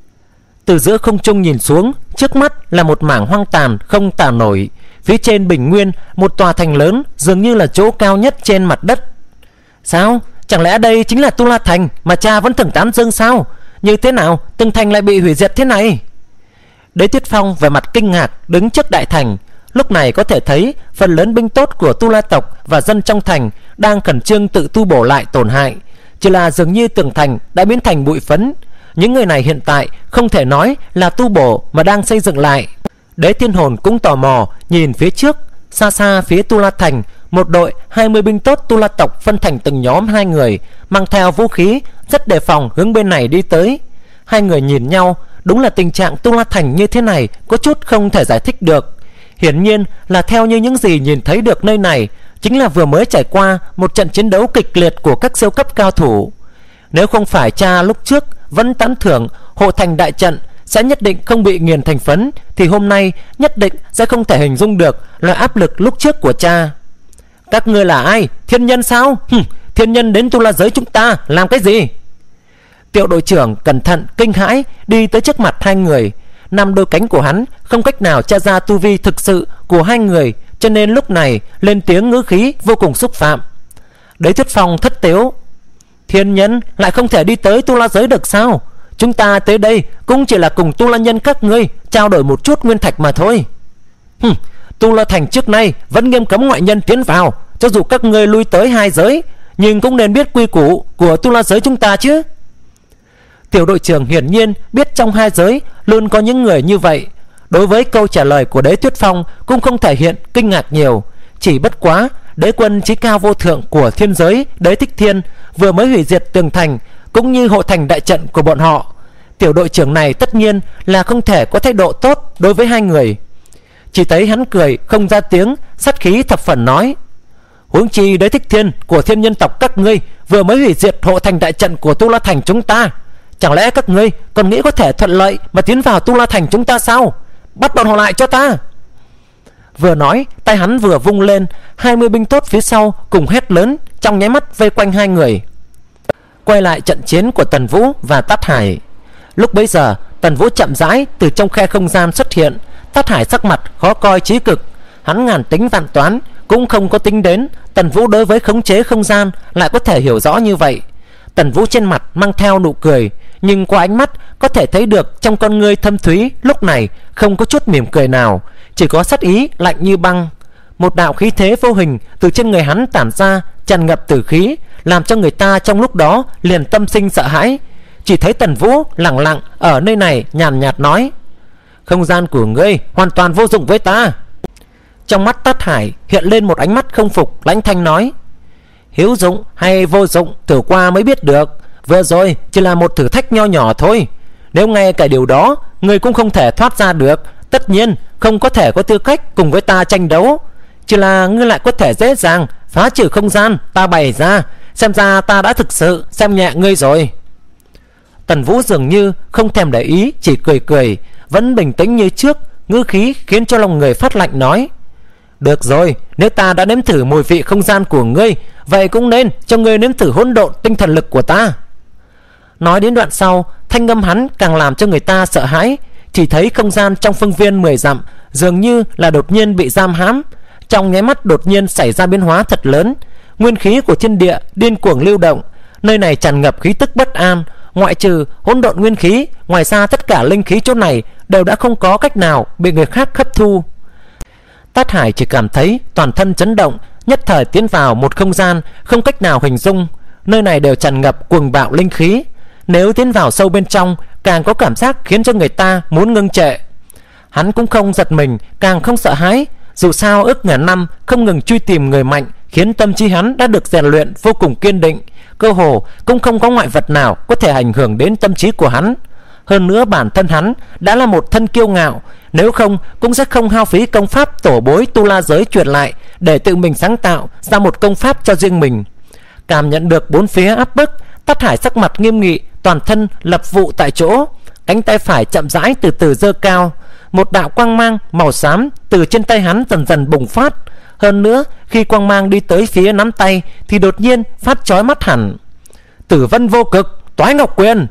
từ giữa không trung nhìn xuống, trước mắt là một mảng hoang tàn không tả nổi. Phía trên bình nguyên một tòa thành lớn, dường như là chỗ cao nhất trên mặt đất. Sao? Chẳng lẽ đây chính là Tu La Thành mà cha vẫn thường tán dương sao? Như thế nào từng thành lại bị hủy diệt thế này? Đế Tuyết Phong về mặt kinh ngạc đứng trước đại thành. Lúc này có thể thấy phần lớn binh tốt của Tu La tộc và dân trong thành đang khẩn trương tự tu bổ lại tổn hại. Chỉ là dường như tường thành đã biến thành bụi phấn. Những người này hiện tại không thể nói là tu bổ mà đang xây dựng lại. Đế Thiên Hồn cũng tò mò nhìn phía trước. Xa xa phía Tu La Thành, một đội hai mươi binh tốt Tu La tộc phân thành từng nhóm hai người, mang theo vũ khí, rất đề phòng hướng bên này đi tới. Hai người nhìn nhau, đúng là tình trạng Tu La Thành như thế này có chút không thể giải thích được. Hiển nhiên là theo như những gì nhìn thấy được nơi này, chính là vừa mới trải qua một trận chiến đấu kịch liệt của các siêu cấp cao thủ. Nếu không phải cha lúc trước vẫn tán thưởng hộ thành đại trận sẽ nhất định không bị nghiền thành phấn, thì hôm nay nhất định sẽ không thể hình dung được loại áp lực lúc trước của cha. Các ngươi là ai? Thiên nhân sao? Hừm, thiên nhân đến Tu La giới chúng ta làm cái gì? Tiểu đội trưởng cẩn thận kinh hãi đi tới trước mặt hai người. Năm đôi cánh của hắn không cách nào tra ra tu vi thực sự của hai người, cho nên lúc này lên tiếng ngữ khí vô cùng xúc phạm. Đế Tuyết Phong thất tiếu: thiên nhân lại không thể đi tới Tu La giới được sao? Chúng ta tới đây cũng chỉ là cùng Tu La nhân các ngươi trao đổi một chút nguyên thạch mà thôi. Hừm, Tu La thành trước nay vẫn nghiêm cấm ngoại nhân tiến vào. Cho dù các ngươi lui tới hai giới, nhưng cũng nên biết quy củ của Tu La giới chúng ta chứ. Tiểu đội trưởng hiển nhiên biết trong hai giới luôn có những người như vậy. Đối với câu trả lời của Đế Tuyết Phong cũng không thể hiện kinh ngạc nhiều. Chỉ bất quá đế quân chí cao vô thượng của thiên giới Đế Thích Thiên vừa mới hủy diệt tường thành cũng như hộ thành đại trận của bọn họ. Tiểu đội trưởng này tất nhiên là không thể có thái độ tốt đối với hai người. Chỉ thấy hắn cười không ra tiếng, sát khí thập phần nói: huống chi Đế Thích Thiên của thiên nhân tộc các ngươi vừa mới hủy diệt hộ thành đại trận của Tu La thành chúng ta. Chẳng lẽ các ngươi còn nghĩ có thể thuận lợi mà tiến vào Tu La thành chúng ta sao? Bắt bọn họ lại cho ta! Vừa nói, tay hắn vừa vung lên, hai mươi binh tốt phía sau cùng hét lớn, trong nháy mắt vây quanh hai người. Quay lại trận chiến của Tần Vũ và Tát Hải. Lúc bấy giờ, Tần Vũ chậm rãi từ trong khe không gian xuất hiện. Tát Hải sắc mặt khó coi chí cực. Hắn ngàn tính vạn toán cũng không có tính đến Tần Vũ đối với khống chế không gian lại có thể hiểu rõ như vậy. Tần Vũ trên mặt mang theo nụ cười, nhưng qua ánh mắt có thể thấy được trong con ngươi thâm thúy lúc này không có chút mỉm cười nào, chỉ có sát ý lạnh như băng. Một đạo khí thế vô hình từ trên người hắn tản ra, tràn ngập tử khí, làm cho người ta trong lúc đó liền tâm sinh sợ hãi. Chỉ thấy Tần Vũ lặng lặng ở nơi này nhàn nhạt nói: không gian của ngươi hoàn toàn vô dụng với ta. Trong mắt Tát Hải hiện lên một ánh mắt không phục, lãnh thanh nói: hữu dụng hay vô dụng thử qua mới biết được. Vừa rồi chỉ là một thử thách nho nhỏ thôi. Nếu ngay cả điều đó ngươi cũng không thể thoát ra được, tất nhiên không có thể có tư cách cùng với ta tranh đấu. Chỉ là ngươi lại có thể dễ dàng phá trừ không gian ta bày ra, xem ra ta đã thực sự xem nhẹ ngươi rồi. Tần Vũ dường như không thèm để ý, chỉ cười cười, vẫn bình tĩnh như trước, ngữ khí khiến cho lòng người phát lạnh nói: được rồi, nếu ta đã nếm thử mùi vị không gian của ngươi, vậy cũng nên cho ngươi nếm thử hỗn độn tinh thần lực của ta. Nói đến đoạn sau, thanh âm hắn càng làm cho người ta sợ hãi. Chỉ thấy không gian trong phương viên mười dặm dường như là đột nhiên bị giam hãm. Trong nháy mắt đột nhiên xảy ra biến hóa thật lớn. Nguyên khí của thiên địa điên cuồng lưu động. Nơi này tràn ngập khí tức bất an. Ngoại trừ hỗn độn nguyên khí, ngoài ra tất cả linh khí chỗ này đều đã không có cách nào bị người khác hấp thu. Tát Hải chỉ cảm thấy toàn thân chấn động, nhất thời tiến vào một không gian không cách nào hình dung. Nơi này đều tràn ngập cuồng bạo linh khí. Nếu tiến vào sâu bên trong, càng có cảm giác khiến cho người ta muốn ngưng trệ. Hắn cũng không giật mình, càng không sợ hãi. Dù sao ước ngàn năm không ngừng truy tìm người mạnh, khiến tâm trí hắn đã được rèn luyện vô cùng kiên định. Cơ hồ cũng không có ngoại vật nào có thể ảnh hưởng đến tâm trí của hắn. Hơn nữa bản thân hắn đã là một thân kiêu ngạo, nếu không cũng sẽ không hao phí công pháp tổ bối tu la giới truyền lại để tự mình sáng tạo ra một công pháp cho riêng mình. Cảm nhận được bốn phía áp bức, Tát Hải sắc mặt nghiêm nghị, toàn thân lập vụ tại chỗ, cánh tay phải chậm rãi từ từ giơ cao. Một đạo quang mang màu xám từ trên tay hắn dần dần bùng phát. Hơn nữa khi quang mang đi tới phía nắm tay thì đột nhiên phát chói mắt hẳn. Tử vân vô cực, toái ngọc quyền.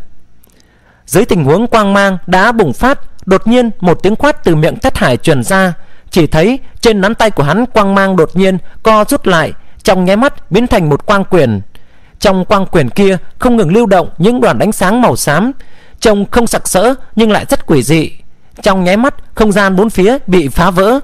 Dưới tình huống quang mang đã bùng phát, đột nhiên một tiếng quát từ miệng Tát Hải truyền ra. Chỉ thấy trên nắm tay của hắn quang mang đột nhiên co rút lại, trong nháy mắt biến thành một quang quyền. Trong quang quyền kia không ngừng lưu động những đoàn ánh sáng màu xám, trông không sặc sỡ nhưng lại rất quỷ dị. Trong nháy mắt không gian bốn phía bị phá vỡ.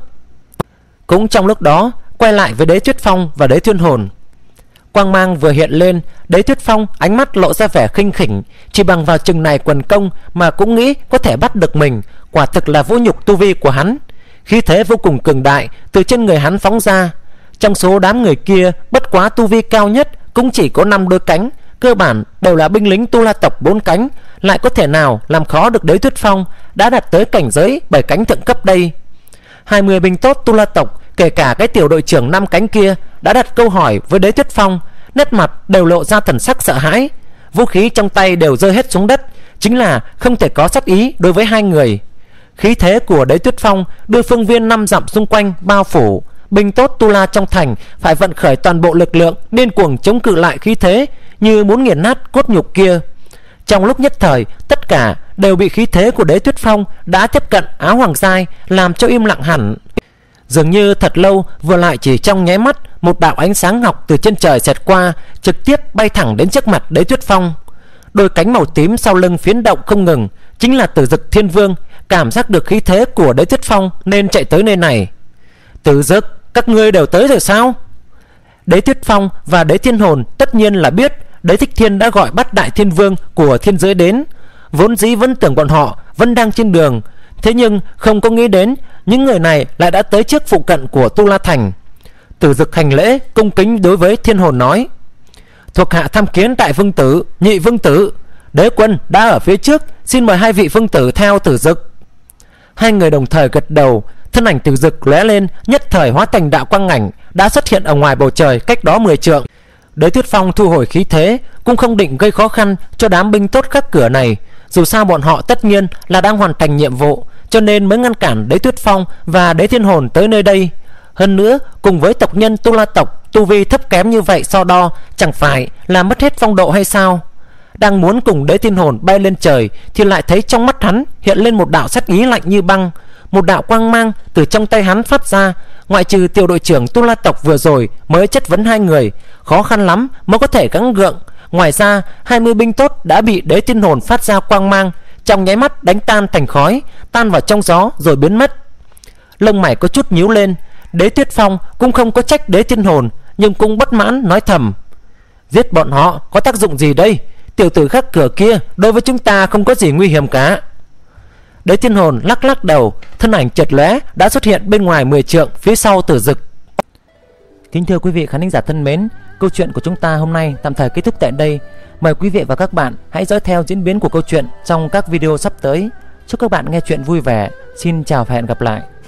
Cũng trong lúc đó, quay lại với Đế Tuyết Phong và Đế Thiên Hồn. Quang mang vừa hiện lên, Đế Tuyết Phong ánh mắt lộ ra vẻ khinh khỉnh. Chỉ bằng vào chừng này quần công mà cũng nghĩ có thể bắt được mình, quả thực là vũ nhục tu vi của hắn. Khí thế vô cùng cường đại từ trên người hắn phóng ra. Trong số đám người kia, bất quá tu vi cao nhất cũng chỉ có năm đôi cánh, cơ bản đều là binh lính tu la tộc bốn cánh, lại có thể nào làm khó được Đế Tuyết Phong đã đạt tới cảnh giới bảy cánh thượng cấp đây. Hai mươi binh tốt tu la tộc, kể cả cái tiểu đội trưởng năm cánh kia, đã đặt câu hỏi với Đế Tuyết Phong, nét mặt đều lộ ra thần sắc sợ hãi, vũ khí trong tay đều rơi hết xuống đất, chính là không thể có sát ý đối với hai người. Khí thế của Đế Tuyết Phong đưa phương viên năm dặm xung quanh bao phủ, binh tốt tu la trong thành phải vận khởi toàn bộ lực lượng điên cuồng chống cự lại khí thế, như muốn nghiền nát cốt nhục kia. Trong lúc nhất thời, tất cả đều bị khí thế của Đế Tuyết Phong đã tiếp cận áo hoàng giai làm cho im lặng hẳn. Dường như thật lâu, vừa lại chỉ trong nháy mắt, một đạo ánh sáng ngọc từ trên trời xẹt qua, trực tiếp bay thẳng đến trước mặt Đế Tuyết Phong. Đôi cánh màu tím sau lưng phiến động không ngừng, chính là Tử Dực Thiên Vương, cảm giác được khí thế của Đế Tuyết Phong nên chạy tới nơi này. Tử Dực, các ngươi đều tới rồi sao? Đế Tuyết Phong và Đế Thiên Hồn tất nhiên là biết Đế Thích Thiên đã gọi bắt Đại Thiên Vương của thiên giới đến. Vốn dĩ vẫn tưởng bọn họ vẫn đang trên đường, thế nhưng không có nghĩ đến những người này lại đã tới trước phụ cận của Tu La Thành. Tử Dực hành lễ cung kính đối với Thiên Hồn nói: thuộc hạ tham kiến Đại Vương Tử, Nhị Vương Tử. Đế quân đã ở phía trước, xin mời hai vị vương tử theo Tử Dực. Hai người đồng thời gật đầu. Thân ảnh Tử Dực lóe lên, nhất thời hóa thành đạo quang ảnh, đã xuất hiện ở ngoài bầu trời cách đó mười trượng. Đế Tuyết Phong thu hồi khí thế, cũng không định gây khó khăn cho đám binh tốt các cửa này. Dù sao bọn họ tất nhiên là đang hoàn thành nhiệm vụ, cho nên mới ngăn cản Đế Tuyết Phong và Đế Thiên Hồn tới nơi đây. Hơn nữa, cùng với tộc nhân Tu La tộc tu vi thấp kém như vậy so đo, chẳng phải là mất hết phong độ hay sao? Đang muốn cùng Đế Thiên Hồn bay lên trời thì lại thấy trong mắt hắn hiện lên một đạo sát ý lạnh như băng. Một đạo quang mang từ trong tay hắn phát ra. Ngoại trừ tiểu đội trưởng Tu La tộc vừa rồi mới chất vấn hai người, khó khăn lắm mới có thể gắng gượng. Ngoài ra hai mươi binh tốt đã bị Đế Thiên Hồn phát ra quang mang trong nháy mắt đánh tan thành khói, tan vào trong gió rồi biến mất. Lông mày có chút nhíu lên. Đế Tuyết Phong cũng không có trách Đế Thiên Hồn, nhưng cũng bất mãn nói thầm: giết bọn họ có tác dụng gì đây? Tiểu tử khác cửa kia đối với chúng ta không có gì nguy hiểm cả. Đế Thiên Hồn lắc lắc đầu, thân ảnh chợt lóe đã xuất hiện bên ngoài mười trượng phía sau Tử Dực. Kính thưa quý vị khán giả thân mến, câu chuyện của chúng ta hôm nay tạm thời kết thúc tại đây. Mời quý vị và các bạn hãy dõi theo diễn biến của câu chuyện trong các video sắp tới. Chúc các bạn nghe chuyện vui vẻ. Xin chào và hẹn gặp lại.